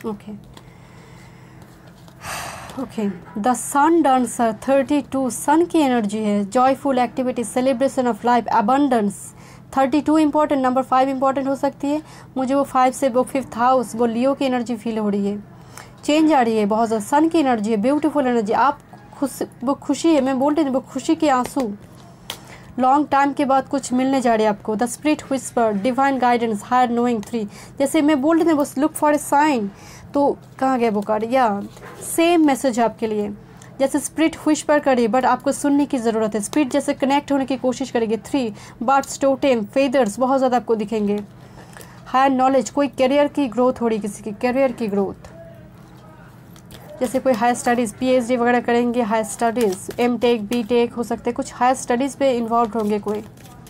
Okay, the sun dancer 32, sun की एनर्जी है, joyful activity, celebration of life, abundance. 32 important, number 5 important हो सकती है। मुझे वो 5 से वो 5th हाउस, वो लियो की एनर्जी फील हो रही है, चेंज आ रही है बहुत ज़्यादा, सन की एनर्जी है, ब्यूटीफुल एनर्जी, आप वो खुशी है, मैं बोल रही थी वो खुशी के आंसू, लॉन्ग टाइम के बाद कुछ मिलने जा रही है आपको। The spirit whisper, divine guidance, higher knowing 3, जैसे मैं बोल रही थी वो लुक फॉर ए साइन, तो कहाँ गया वो कार्ड, या सेम मैसेज है आपके लिए, जैसे स्पिरिट व्हिस्पर करिए बट आपको सुनने की ज़रूरत है, स्पिरिट जैसे कनेक्ट होने की कोशिश करेंगे। 3 बर्ड्स, टोटेम, फेदर्स बहुत ज़्यादा आपको दिखेंगे। हायर नॉलेज, कोई करियर की ग्रोथ हो रही, किसी की करियर की ग्रोथ, जैसे कोई हायर स्टडीज़, PhD वगैरह करेंगे, हायर स्टडीज़, M.Tech, B.Tech हो सकते हैं, कुछ हायर स्टडीज़ पे इन्वॉल्व होंगे, कोई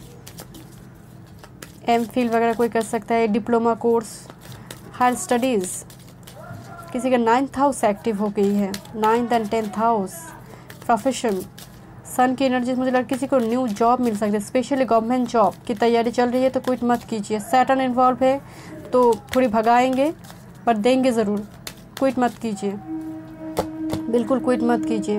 M.Phil वगैरह कोई कर सकता है, डिप्लोमा कोर्स, हायर स्टडीज़। किसी का 9th हाउस एक्टिव हो गई है, 9th and 10th house, profession, सन की एनर्जी, मुझे लगता है किसी को न्यू जॉब मिल सकती है, स्पेशली गवर्नमेंट जॉब की तैयारी चल रही है, तो क्विट मत कीजिए। सैटर्न इन्वॉल्व है तो थोड़ी भगाएंगे पर देंगे ज़रूर, क्विट मत कीजिए, बिल्कुल क्विट मत कीजिए।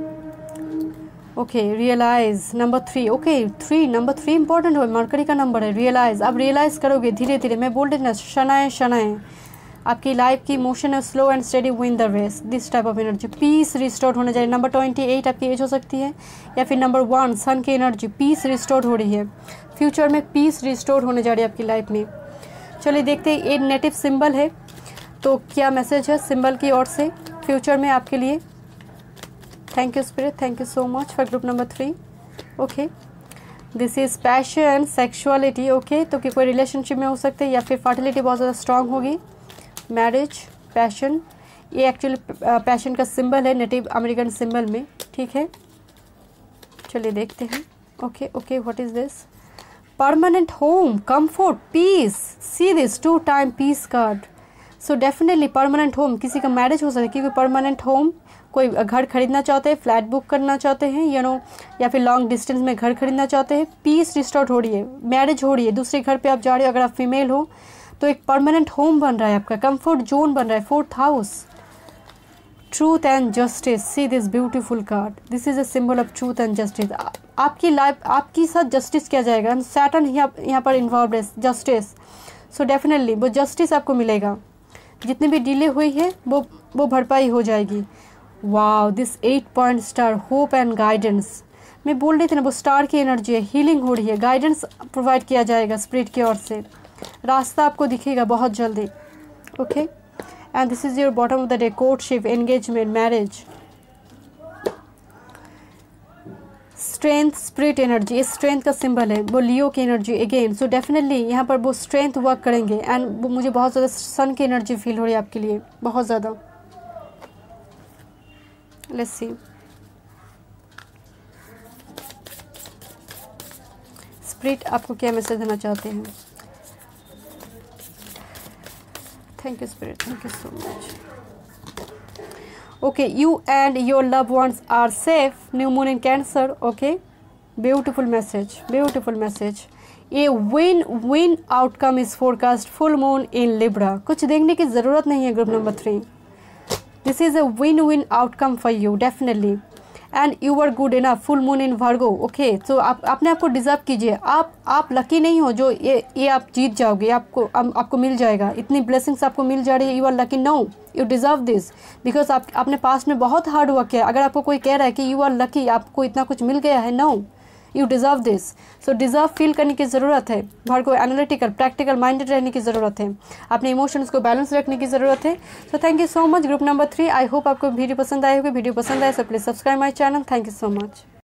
Okay, realise, number 3, okay 3, number 3 important हो, मरकरी का नंबर है, रियलाइज, अब रियलाइज़ करोगे धीरे धीरे, मैं बोल रही ना, शनाएं आपकी लाइफ की मोशन है, slow and steady win the race, this type of energy, peace restore होने चाहिए। नंबर 28 आपकी एज हो सकती है, या फिर नंबर 1 सन की एनर्जी, पीस रिस्टोर हो रही है, फ्यूचर में पीस रिस्टोर होने जा रही है आपकी लाइफ में। चलिए देखते हैं, ये नेटिव सिंबल है तो क्या मैसेज है सिंबल की ओर से फ्यूचर में आपके लिए। Thank you spirit, thank you so much for group number 3। Okay, this is passion, sexuality, okay. तो कि कोई रिलेशनशिप में हो सकते हैं या फिर फर्टिलिटी बहुत ज़्यादा स्ट्रांग होगी। मैरिज, पैशन, ये एक्चुअली पैशन का सिंबल है नेटिव अमेरिकन सिंबल में, ठीक है। चलिए देखते हैं। Okay okay, what is this? Permanent home, comfort, peace, see this 2 time peace card. So definitely permanent home, किसी का मैरिज हो सकता है क्योंकि परमानेंट होम, कोई घर खरीदना चाहते हैं, फ्लैट बुक करना चाहते हैं, या फिर लॉन्ग डिस्टेंस में घर खरीदना चाहते हैं, पीस रिस्टोर्ड हो रही है, मैरिज हो रही है, दूसरे घर पे आप जा रहे हो, अगर आप फीमेल हो तो एक परमानेंट होम बन रहा है आपका, कंफर्ट जोन बन रहा है। 4th house, truth and justice, see this beautiful card, this is a symbol of truth and justice. आपकी लाइफ, आपकी साथ जस्टिस किया जाएगा, सैटर्न यहाँ पर इन्वॉल्व है, जस्टिस। सो डेफिनेटली वो जस्टिस आपको मिलेगा, जितनी भी डिले हुई है वो भरपाई हो जाएगी। Wow, this 8 point star, hope and guidance. मैं बोल रही थी ना, वो स्टार की एनर्जी है, हीलिंग हो रही है, गाइडेंस प्रोवाइड किया जाएगा स्पिरिट की ओर से, रास्ता आपको दिखेगा बहुत जल्दी, okay. And this is your bottom of the day, courtship, engagement, marriage, strength, spirit energy, ये स्ट्रेंथ का सिंबल है, वो लियो की एनर्जी अगेन। सो डेफिनेटली यहाँ पर वो स्ट्रेंथ वर्क करेंगे एंड वो मुझे बहुत ज़्यादा सन की एनर्जी फील हो रही है आपके लिए, बहुत ज़्यादा। लेट्स सी, स्पिरिट आपको क्या मैसेज देना चाहते हैं? Thank you spirit, thank you so much. Okay, you and your loved ones are safe. New moon in Cancer. Okay, beautiful message, beautiful message. A win-win outcome is forecast. Full moon in Libra. कुछ देखने की ज़रूरत नहीं है group number 3. This is a win-win outcome for you definitely. And you are good enough. Full moon in Virgo. Okay, so आप अपने आप को डिजर्व कीजिए. आप लकी नहीं हो जो ये आप जीत जाओगे, आपको मिल जाएगा, इतनी ब्लेसिंग्स आपको मिल जा रही है. You are lucky. No, you deserve this because आपने पास्ट में बहुत हार्ड वर्क किया. अगर आपको कोई कह रहा है कि यू आर लकी, आपको इतना कुछ मिल गया है, no, you deserve this. So deserve feel करने की ज़रूरत है. को एनालिटिकल, प्रैक्टिकल माइंडेड रहने की ज़रूरत है. अपने इमोशंस को बैलेंस रखने की ज़रूरत है. So thank you so much group number 3. I hope आपको वीडियो पसंद आए होगी. वीडियो पसंद आए तो please subscribe my channel. Thank you so much.